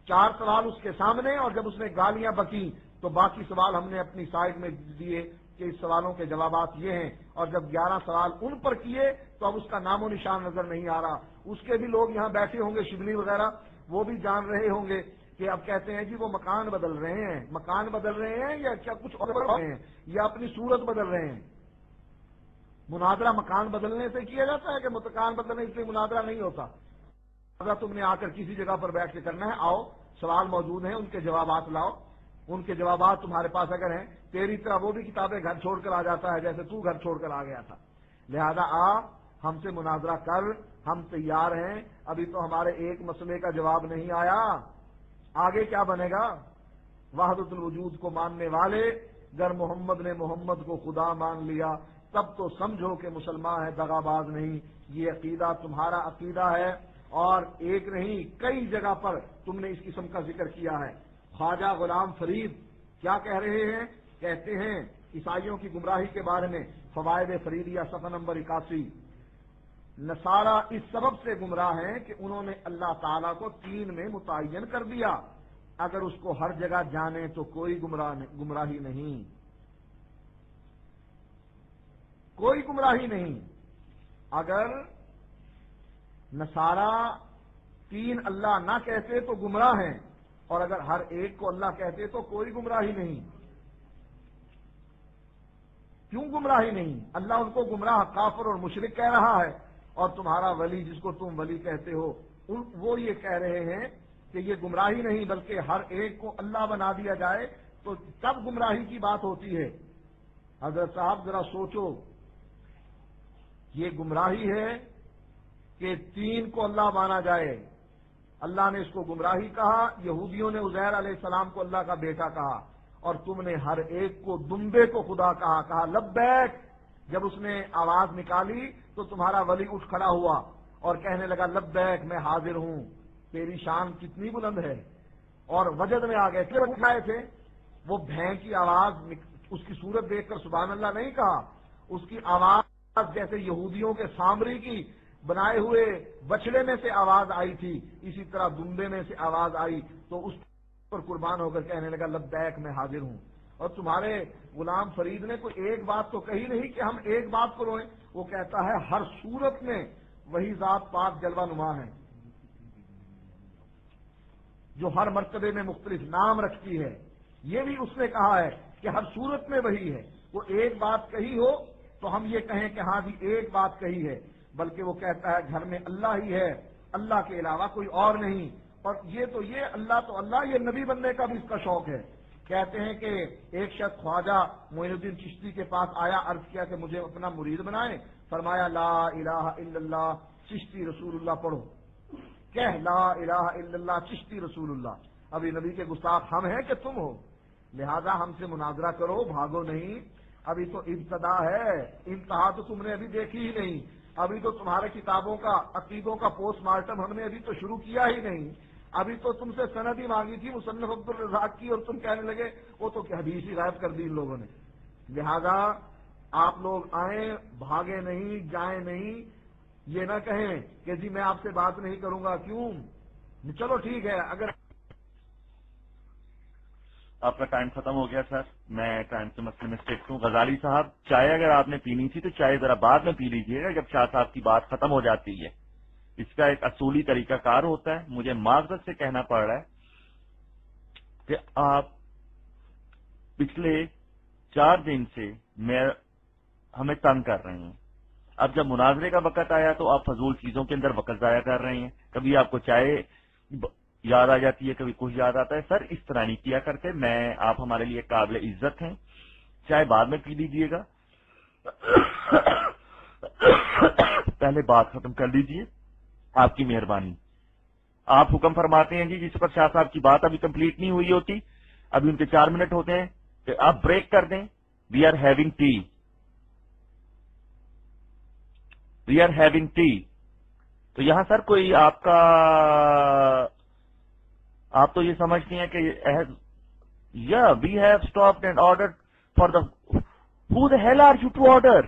چار سوال اس کے سامنے، اور جب اس نے گالیاں بکی تو باقی سوال ہم نے اپنی سائڈ میں دیے کہ اس سوالوں کے جوابات یہ ہیں، اور جب گیارہ سوال ان پر کیے تو اب اس کا نام و نشان نظر نہیں آ رہا۔ اس کے بھی لوگ یہاں بیٹھے ہوں گے، شبلی وغیرہ، وہ بھی جان رہے ہوں گے کہ اب کہتے ہیں جی وہ مکان بدل رہے ہیں، مکان بدل رہے ہیں یا کیا کچھ اور بدل رہے ہیں، یا اپنی صورت بدل رہے ہیں۔ مناظرہ مکان بدلنے سے کیا جاتا ہے کہ مکان بدلنے سے مناظرہ نہیں ہوتا؟ اگر تم نے آ کر کسی جگہ پر بیٹھ کے کرنا ہے، آؤ، سوال موجود ہیں، ان کے جوابات لاؤ، ان کے جوابات تمہارے پاس اگر ہیں، تیری طرح وہ بھی کتابیں گھر چھوڑ کر آ جاتا ہے جیسے تو گھر چھوڑ کر آ گیا تھا، لہذا آ ہم سے مناظرہ کر، ہم تیار ہیں۔ ابھی تو ہمارے ایک مسئلے کا جواب نہیں آیا، آگے کیا بنے گا؟ وحدت الوجود کو ماننے والے گر محمد نے محمد کو خدا مان لیا تب تو سمجھو کہ مسلمان ہے، دغا باز نہیں۔ یہ عقیدہ تمہارا عقیدہ ہے، اور ایک نہیں کئی جگہ پر تم نے اس قسم کا ذکر کیا ہے۔ خواجہ غلام فرید کیا کہہ رہے ہیں؟ کہتے ہیں عیسائیوں کی گمراہی کے بارے میں، فوائد فریدیہ صفحہ نمبر اکاسی، نصارہ اس سبب سے گمراہ ہیں کہ انہوں نے اللہ تعالیٰ کو تین میں متعین کر دیا، اگر اس کو ہر جگہ جانے تو کوئی گمراہ گمراہی نہیں، کوئی گمراہی نہیں۔ اگر نصارہ تین اللہ نہ کہتے تو گمراہ ہیں، اور اگر ہر ایک کو اللہ کہتے تو کوئی گمراہی نہیں۔ کیوں گمراہی نہیں؟ اللہ ان کو گمراہ، کافر اور مشرک کہہ رہا ہے، اور تمہارا ولی جس کو تم ولی کہتے ہو وہ یہ کہہ رہے ہیں کہ یہ گمراہی نہیں بلکہ ہر ایک کو اللہ بنا دیا جائے تو تب گمراہی کی بات ہوتی ہے۔ حضرت صاحب ذرا سوچو، یہ گمراہی ہے کہ تین کو اللہ مانا جائے؟ اللہ نے اس کو گمراہی کہا، یہودیوں نے عزیر علیہ السلام کو اللہ کا بیٹا کہا، اور تم نے ہر ایک کو دمبے کو خدا کہا کہا لبیک۔ جب اس نے آواز نکالی تو تمہارا ولی اٹھ کھڑا ہوا اور کہنے لگا لبیک میں حاضر ہوں، تیری شان کتنی بلند ہے، اور وجد میں آ گئے تھے، اٹھائے تھے۔ وہ بھین کی آواز، اس کی صورت دیکھ کر سبحان اللہ نہیں کہا، اس کی آواز جیسے یہودیوں کے سامری کی بنائے ہوئے بچڑے میں سے آواز آئی تھی، اسی طرح دمبے میں سے آواز آئی تو اس پر قربان ہو کر کہنے لگا لبیک میں حاضر ہوں۔ اور تمہارے غلام فرید نے کوئی ایک بات تو کہی نہیں کہ ہم ایک بات کو روئیں، وہ کہتا ہے ہر صورت میں وہی ذات پاک جلوہ نما ہے جو ہر مرتبے میں مختلف نام رکھتی ہے۔ یہ بھی اس نے کہا ہے کہ ہر صورت میں وہی ہے۔ وہ ایک بات کہی ہو تو ہم یہ کہیں کہ ہاں جی ایک بات کہی ہے، بلکہ وہ کہتا ہے گھر میں اللہ ہی ہے، اللہ کے علاوہ کوئی اور نہیں۔ اور یہ تو یہ اللہ تو اللہ، یہ نبی بننے کا بھی اس کا شوق ہے۔ کہتے ہیں کہ ایک شخص خواجہ معین الدین چشتی کے پاس آیا، عرض کیا کہ مجھے اپنا مرید بنائیں، فرمایا لا الہ الا اللہ چشتی رسول اللہ پڑھو، کہہ لا الہ الا اللہ چشتی رسول اللہ۔ ابھی نبی کے گستاخ ہم ہیں کہ تم ہو، لہذا ہم سے مناظرہ کرو، بھاگو نہیں۔ ابھی تو ابتدا ہے، انتہا تو تم نے ابھی دیکھی ہی نہیں۔ ابھی تو تمہارے کتابوں کا عقیدوں کا پوسٹ مارٹم ہم نے ابھی تو شروع کیا ہی نہیں۔ ابھی تو تم سے سند ہی مانگی تھی مصنف عبد الرزاق کی، اور تم کہنے لگے وہ تو حدیث ہی غائب کر دی ان لوگوں نے۔ لہذا آپ لوگ آئیں، بھاگے نہیں، جائیں نہیں، یہ نہ کہیں کہ جی میں آپ سے بات نہیں کروں گا۔ کیوں؟ چلو ٹھیک ہے، اگر آپ کا ٹائم ختم ہو گیا سر، میں ٹائم کے مسئلے میں اسٹیک ہوں۔ غزالی صاحب چائے اگر آپ نے پینی تھی تو چائے ذرا بعد میں پی لیجیے گا جب شاہ صاحب کی بات ختم ہو جاتی ہے، اس کا ایک اصولی طریقہ کار ہوتا ہے۔ مجھے معذرت سے کہنا پڑ رہا ہے کہ آپ پچھلے چار دن سے میں ہمیں تنگ کر رہے ہیں۔ اب جب مناظرے کا وقت آیا تو آپ فضول چیزوں کے اندر وقت ضائع کر رہے ہیں۔ کبھی آپ کو چائے یاد آ جاتی ہے، کبھی کچھ یاد آتا ہے۔ سر اس طرح نہیں کیا کرتے، میں آپ ہمارے لیے قابل عزت ہیں، چائے بعد میں پی لیجیے گا، پہلے بات ختم کر لیجیے، آپ کی مہربانی۔ آپ حکم فرماتے ہیں جی جس پر شاہ صاحب کی بات ابھی کمپلیٹ نہیں ہوئی ہوتی، ابھی ان کے چار منٹ ہوتے ہیں کہ آپ بریک کر دیں۔ We are having tea, we are having tea. تو یہاں سر کوئی آپ کا، آپ تو یہ سمجھتے ہیں کہ یا we have stopped and order for the who the hell are you to order?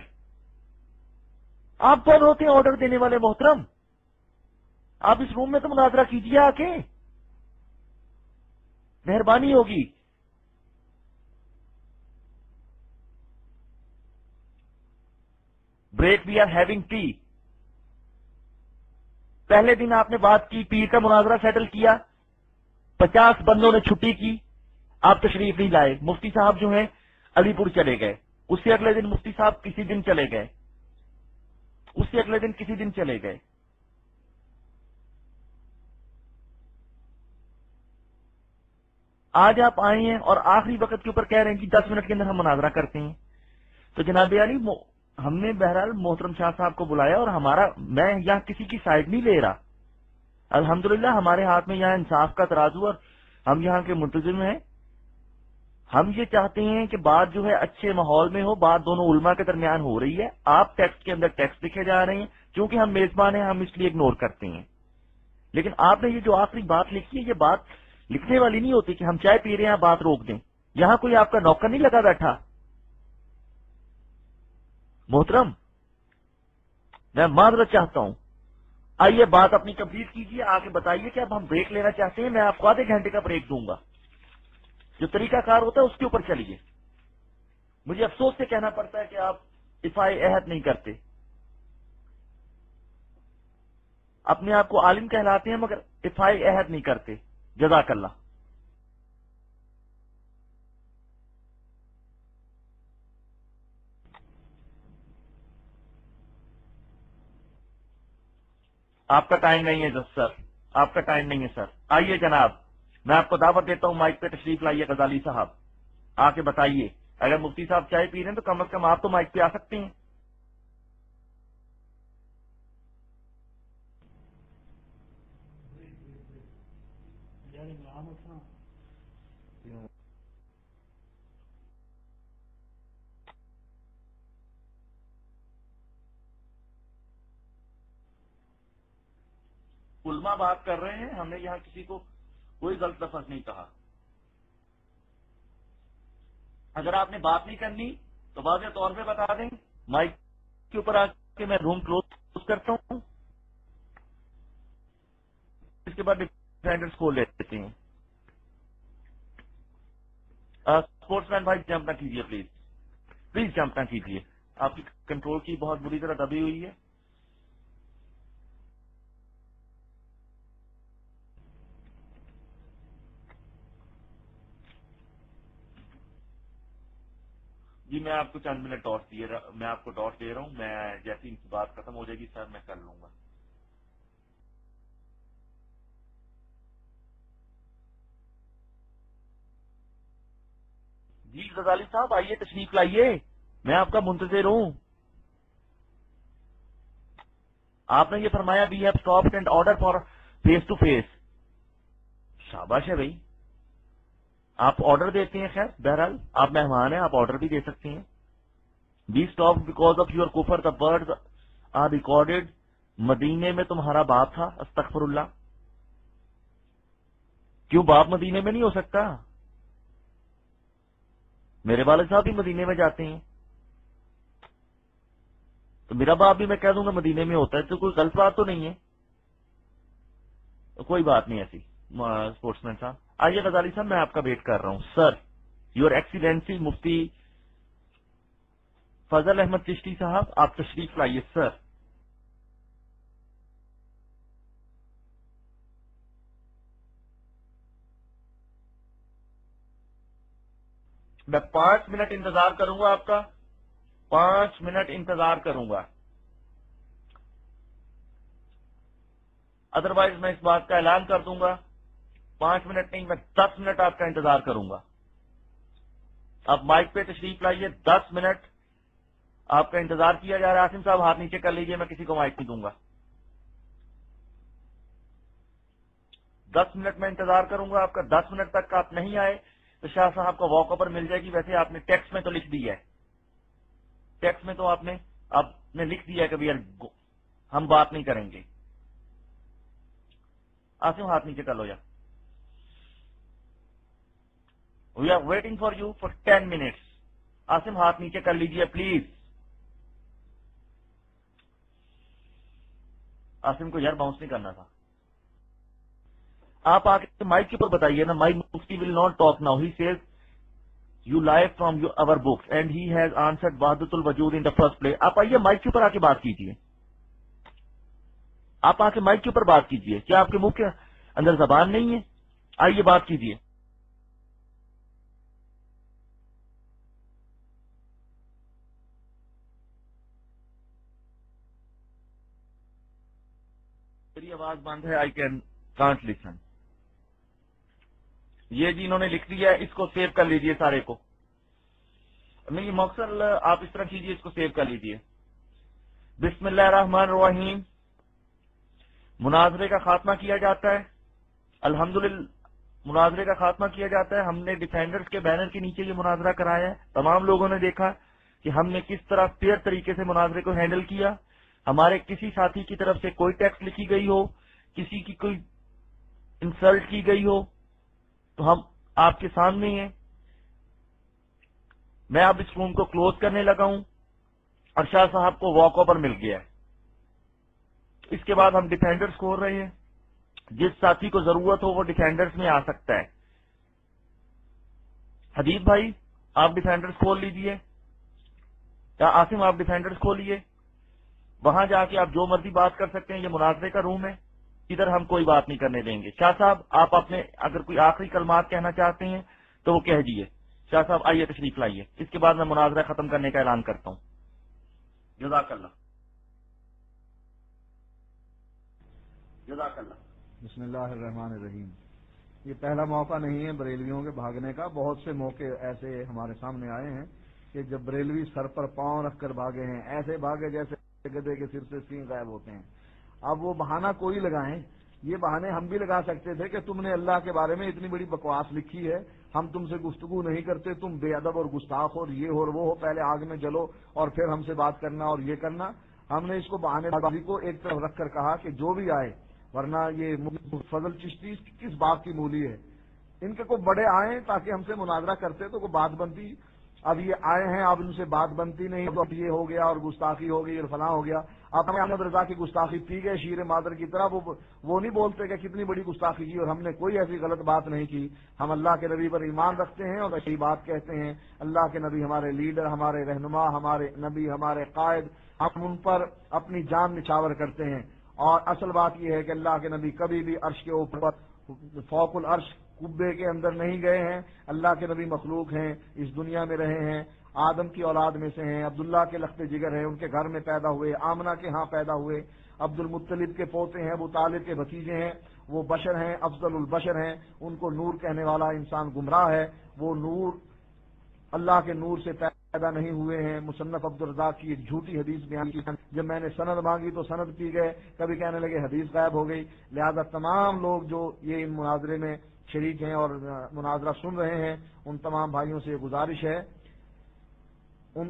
آپ کون ہوتے ہیں آرڈر دینے والے محترم؟ آپ اس روم میں تو مناظرہ کیجیے آ کے، مہربانی ہوگی. Break we are having tea. پہلے دن آپ نے بات کی، پیر کا مناظرہ سیٹل کیا، پچاس بندوں نے چھٹی کی، آپ تشریف نہیں لائے. مفتی صاحب جو ہیں علی پور چلے گئے. اس سے اگلے دن مفتی صاحب کسی دن چلے گئے. اس سے اگلے دن کسی دن چلے گئے. آج آپ آئے ہیں اور آخری وقت کے اوپر کہہ رہے ہیں کہ دس منٹ کے اندر ہم مناظرہ کرتے ہیں. تو جناب علی ہم نے بہرحال محترم شاہ صاحب کو بلایا، اور ہمارا میں یہاں کسی کی سائڈ نہیں لے رہا. الحمدللہ ہمارے ہاتھ میں یہاں انصاف کا ترازو، اور ہم یہاں کے منتظم ہیں. ہم یہ چاہتے ہیں کہ بات جو ہے اچھے ماحول میں ہو، بات دونوں علماء کے درمیان ہو رہی ہے. آپ ٹیکسٹ کے اندر ٹیکسٹ لکھے جا رہے ہیں، چونکہ ہم میزبان ہیں ہم اس لیے اگنور کرتے ہیں. لیکن آپ نے یہ جو آخری بات لکھی ہے، یہ بات لکھنے والی نہیں ہوتی کہ ہم چائے پی رہے ہیں بات روک دیں. یہاں کوئی آپ کا نوکر نہیں لگا بیٹھا. محترم میں معذرت چاہتا ہوں، آئیے بات اپنی کمپلیٹ کیجیے، آ کے بتائیے کہ اب ہم بریک لینا چاہتے ہیں. میں آپ کو آدھے گھنٹے کا بریک دوں گا. جو طریقہ کار ہوتا ہے اس کے اوپر چلیے. مجھے افسوس سے کہنا پڑتا ہے کہ آپ دفاعی عہد نہیں کرتے. اپنے آپ کو عالم کہلاتے ہیں مگر دفاعی عہد نہیں کرتے. جزاک اللہ. آپ کا ٹائم نہیں ہے سر، آپ کا ٹائم نہیں ہے سر. آئیے جناب، میں آپ کو دعوت دیتا ہوں، مائک پہ تشریف لائیے. غزالی صاحب آ کے بتائیے. اگر مفتی صاحب چائے پی رہے ہیں تو کم از کم آپ تو مائک پہ آ سکتے ہیں. علماء بات کر رہے ہیں، ہم نے یہاں کسی کو کوئی غلط لفظ نہیں کہا. اگر آپ نے بات نہیں کرنی تو واضح طور پہ بتا دیں. مائک کے اوپر آ کے میں روم کلوز کرتا ہوں، اس کے بعد ڈیفینڈرز کھول لیتے ہیں. اسپورٹس مین بھائی جمپ نہ کیجیے پلیز، پلیز جمپ نہ کیجیے. آپ کی کنٹرول کی بہت بری طرح دبی ہوئی ہے. جی میں آپ کو چند منٹ ڈاٹ دیے میں آپ کو ڈاٹ دے رہا ہوں. میں جیسی ان کی بات ختم ہو جائے گی سر میں کر لوں گا. جی غزالی صاحب آئیے تشریف لائیے، میں آپ کا منتظر ہوں. آپ نے یہ فرمایا we have stopped and order for face to face. شاباش ہے بھائی، آپ آرڈر دیتے ہیں. خیر بہرحال آپ مہمان ہیں، آپ آرڈر بھی دے سکتے ہیں. We stop because of your کفر دا برڈ آر ریکارڈیڈ. مدینے میں تمہارا باپ تھا، استغفر اللہ. کیوں باپ مدینے میں نہیں ہو سکتا؟ میرے والد صاحب بھی مدینے میں جاتے ہیں، تو میرا باپ بھی میں کہہ دوں گا مدینے میں ہوتا ہے، تو کوئی غلط بات تو نہیں ہے. کوئی بات نہیں ایسی. اسپورٹس مین صاحب آئیے. غزالی صاحب میں آپ کا ویٹ کر رہا ہوں. سر یور ایکسیلنسی مفتی فضل احمد چشتی صاحب آپ تشریف لائیے. سر میں پانچ منٹ انتظار کروں گا، آپ کا پانچ منٹ انتظار کروں گا. ادروائز میں اس بات کا اعلان کر دوں گا. پانچ منٹ نہیں، میں دس منٹ آپ کا انتظار کروں گا. آپ مائک پہ تشریف لائیے. دس منٹ آپ کا انتظار کیا جا رہا ہے. عاصم صاحب ہاتھ نیچے کر لیجئے، میں کسی کو مائک نہیں دوں گا. دس منٹ میں انتظار کروں گا آپ کا. دس منٹ تک آپ نہیں آئے تو شاہ صاحب کا واک اوور مل جائے گی. ویسے آپ نے ٹیکسٹ میں تو لکھ دی ہے، ٹیکسٹ میں تو آپ نے آپ نے لکھ دیا ہے کہ ہم بات نہیں کریں گے. عاصم ہاتھ نیچے کر لو. یا we are waiting for you for ten minutes. Asim ہاتھ نیچے کر لیجئے پلیز. عاصم کو یار باؤنس نہیں کرنا تھا. آپ آ کے مائک کے اوپر بتائیے نا. مائی مفتی will not talk now, he says you life from your over books and he has answered وحدت الوجود ان دا فرسٹ پلیس. آپ آئیے مائک کے اوپر آ کے بات کیجیے. آپ آ کے مائک کے اوپر بات کیجیے. کیا آپ کے منہ کے اندر زبان نہیں ہے؟ آئیے بات کیجیے. میری آواز بند ہے. I can can't listen. یہ جی انہوں نے لکھ دیا ہے, اس کو سیو کر لیجئے سارے کو. نہیں مقصد آپ اس طرح کیجئے, اس کو سیو کر لیجئے. بسم اللہ الرحمن الرحیم. مناظرے کا خاتمہ کیا جاتا ہے. الحمدللہ مناظرے کا خاتمہ کیا جاتا ہے. ہم نے ڈیفینڈرز کے بینر کے نیچے یہ مناظرہ کرایا ہے. تمام لوگوں نے دیکھا کہ ہم نے کس طرح فیئر طریقے سے مناظرے کو ہینڈل کیا. ہمارے کسی ساتھی کی طرف سے کوئی ٹیکسٹ لکھی گئی ہو, کسی کی کوئی انسلٹ کی گئی ہو تو ہم آپ کے سامنے ہیں. میں اب اس روم کو کلوز کرنے لگا ہوں. ارشاد صاحب کو واک اوور مل گیا ہے. اس کے بعد ہم ڈیفینڈرز کھول رہے ہیں. جس ساتھی کو ضرورت ہو وہ ڈیفینڈرز میں آ سکتا ہے. حدیث بھائی آپ ڈیفینڈرز کھول لیجئے, یا آصم آپ ڈیفینڈرز کھولیے. وہاں جا کے آپ جو مرضی بات کر سکتے ہیں. یہ مناظرے کا روم ہے, ادھر ہم کوئی بات نہیں کرنے دیں گے. شاہ صاحب آپ اپنے اگر کوئی آخری کلمات کہنا چاہتے ہیں تو وہ کہہ دیجیے. شاہ صاحب آئیے تشریف لائیے. اس کے بعد میں مناظرہ ختم کرنے کا اعلان کرتا ہوں. جزاک اللہ. جزاک اللہ. بسم اللہ الرحمن الرحیم. یہ پہلا موقع نہیں ہے بریلویوں کے بھاگنے کا. بہت سے موقع ایسے ہمارے سامنے آئے ہیں کہ جب بریلوی سر پر پاؤں رکھ کر بھاگے ہیں, ایسے بھاگے جیسے گدے کے سر سے سینگ غائب ہوتے ہیں. اب وہ بہانہ کوئی لگائیں. یہ بہانے ہم بھی لگا سکتے تھے کہ تم نے اللہ کے بارے میں اتنی بڑی بکواس لکھی ہے, ہم تم سے گفتگو نہیں کرتے, تم بے ادب اور گستاخ اور یہ اور وہ ہو, پہلے آگ میں جلو اور پھر ہم سے بات کرنا اور یہ کرنا. ہم نے اس کو بہانے بازی کو ایک طرف رکھ کر کہا کہ جو بھی آئے, ورنہ یہ فضل چشتی کس بات کی مولی ہے. ان کے کو بڑے آئیں تاکہ ہم سے مناظرہ کرتے تو کوئی بات بنتی. اب یہ آئے ہیں, اب ان سے بات بنتی نہیں, تو اب یہ ہو گیا اور گستاخی ہو گئی اور فلاں ہو گیا. اب ہم احمد رضا کی گستاخی پی گئے شیر مادر کی طرح. وہ وہ نہیں بولتے کہ کتنی بڑی گستاخی کی, اور ہم نے کوئی ایسی غلط بات نہیں کی. ہم اللہ کے نبی پر ایمان رکھتے ہیں اور ایسی بات کہتے ہیں. اللہ کے نبی ہمارے لیڈر, ہمارے رہنما, ہمارے نبی, ہمارے قائد, ہم ان پر اپنی جان نچھاور کرتے ہیں. اور اصل بات یہ ہے کہ اللہ کے نبی کبھی بھی عرش کے اوپر فوق العرش قبے کے اندر نہیں گئے ہیں. اللہ کے نبی مخلوق ہیں, اس دنیا میں رہے ہیں, آدم کی اولاد میں سے ہیں, عبداللہ کے لخت جگر ہیں, ان کے گھر میں پیدا ہوئے, آمنہ کے ہاں پیدا ہوئے, عبد المطلب کے پوتے ہیں, ابو طالب کے بھتیجے ہیں. وہ بشر ہیں, افضل البشر ہیں. ان کو نور کہنے والا انسان گمراہ ہے. وہ نور اللہ کے نور سے پیدا نہیں ہوئے ہیں. مصنف عبد الرزاق کی ایک جھوٹی حدیث بیان کی, جب میں نے سند مانگی تو سند پی گئے, کبھی کہنے لگے حدیث غائب ہو گئی. لہذا تمام لوگ جو یہ ان مناظرے میں شریک ہیں اور مناظرہ سن رہے ہیں, ان تمام بھائیوں سے یہ گزارش ہے ان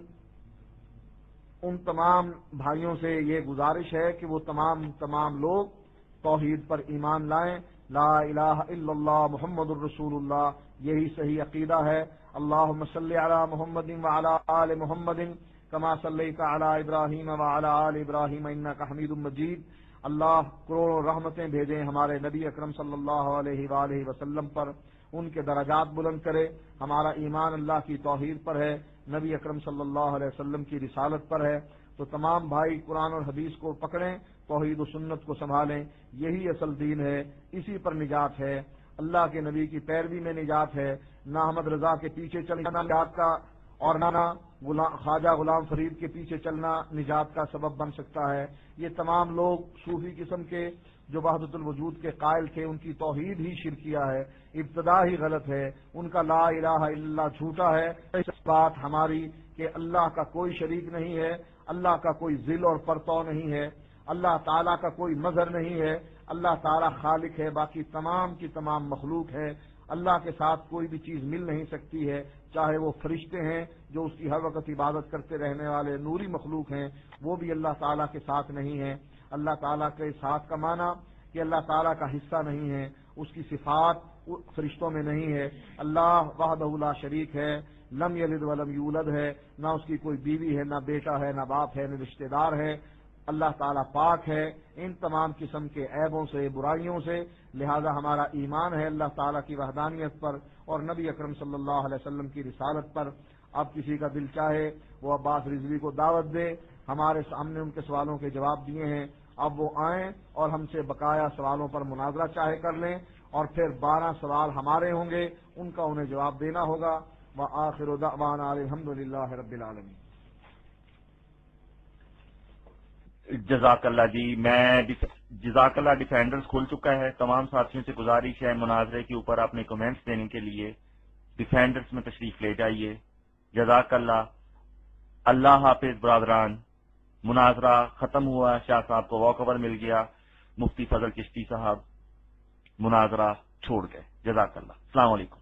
ان تمام بھائیوں سے یہ گزارش ہے کہ وہ تمام تمام لوگ توحید پر ایمان لائیں. لا الہ الا اللہ محمد الرسول اللہ, یہی صحیح عقیدہ ہے. اللہم صلی علی محمد وعلی آل محمد کما صلیت علی ابراہیم وعلی آل ابراہیم انک حمید مجید. اللہ کروڑوں رحمتیں بھیجیں ہمارے نبی اکرم صلی اللہ علیہ وآلہ وسلم پر, ان کے درجات بلند کرے. ہمارا ایمان اللہ کی توحید پر ہے, نبی اکرم صلی اللہ علیہ وسلم کی رسالت پر ہے. تو تمام بھائی قرآن اور حدیث کو پکڑیں, توحید و سنت کو سنبھالیں. یہی اصل دین ہے, اسی پر نجات ہے. اللہ کے نبی کی پیروی میں نجات ہے. نہ احمد رضا کے پیچھے چلنا نجات کا, اور نہ خواجہ غلام فرید کے پیچھے چلنا نجات کا سبب بن سکتا ہے. یہ تمام لوگ صوفی قسم کے جو وحدت الوجود کے قائل تھے, ان کی توحید ہی شرکیہ ہے, ابتدا ہی غلط ہے, ان کا لا الہ الا اللہ جھوٹا ہے. اس بات ہماری کہ اللہ کا کوئی شریک نہیں ہے, اللہ کا کوئی ذل اور پرتو نہیں ہے, اللہ تعالیٰ کا کوئی مظہر نہیں ہے. اللہ تعالیٰ خالق ہے, باقی تمام کی تمام مخلوق ہے. اللہ کے ساتھ کوئی بھی چیز مل نہیں سکتی ہے, چاہے وہ فرشتے ہیں جو اس کی ہر وقت عبادت کرتے رہنے والے نوری مخلوق ہیں, وہ بھی اللہ تعالیٰ کے ساتھ نہیں ہیں. اللہ تعالیٰ کے ساتھ کا معنی کہ اللہ تعالیٰ کا حصہ نہیں ہے, اس کی صفات فرشتوں میں نہیں ہے. اللہ وحدہ لا شریک ہے, لم یلد ولم یولد ہے, نہ اس کی کوئی بیوی ہے, نہ بیٹا ہے, نہ باپ ہے, نہ رشتہ دار ہے. اللہ تعالیٰ پاک ہے ان تمام قسم کے عیبوں سے، برائیوں سے، لہذا ہمارا ایمان ہے اللہ تعالیٰ کی وحدانیت پر اور نبی اکرم صلی اللہ علیہ وسلم کی رسالت پر۔ اب کسی کا دل چاہے وہ عباس رضوی کو دعوت دے، ہمارے سامنے ان کے سوالوں کے جواب دیے ہیں، اب وہ آئیں اور ہم سے بقایا سوالوں پر مناظرہ چاہے کر لیں، اور پھر بارہ سوال ہمارے ہوں گے، ان کا انہیں جواب دینا ہوگا۔ وآخر دعوانا الحمد للہ رب العالمین۔ جزاک اللہ جی، میں جزاک اللہ ڈیفینڈرز کھل چکا ہے۔ تمام ساتھیوں سے گزارش ہے مناظرے کے اوپر اپنے کمنٹس دینے کے لیے ڈیفینڈرز میں تشریف لے جائیے۔ جزاک اللہ۔ اللہ حافظ برادران۔ مناظرہ ختم ہوا، شاہ صاحب کو واک اوور مل گیا، مفتی فضل چشتی صاحب مناظرہ چھوڑ گئے۔ جزاک اللہ۔ السلام علیکم۔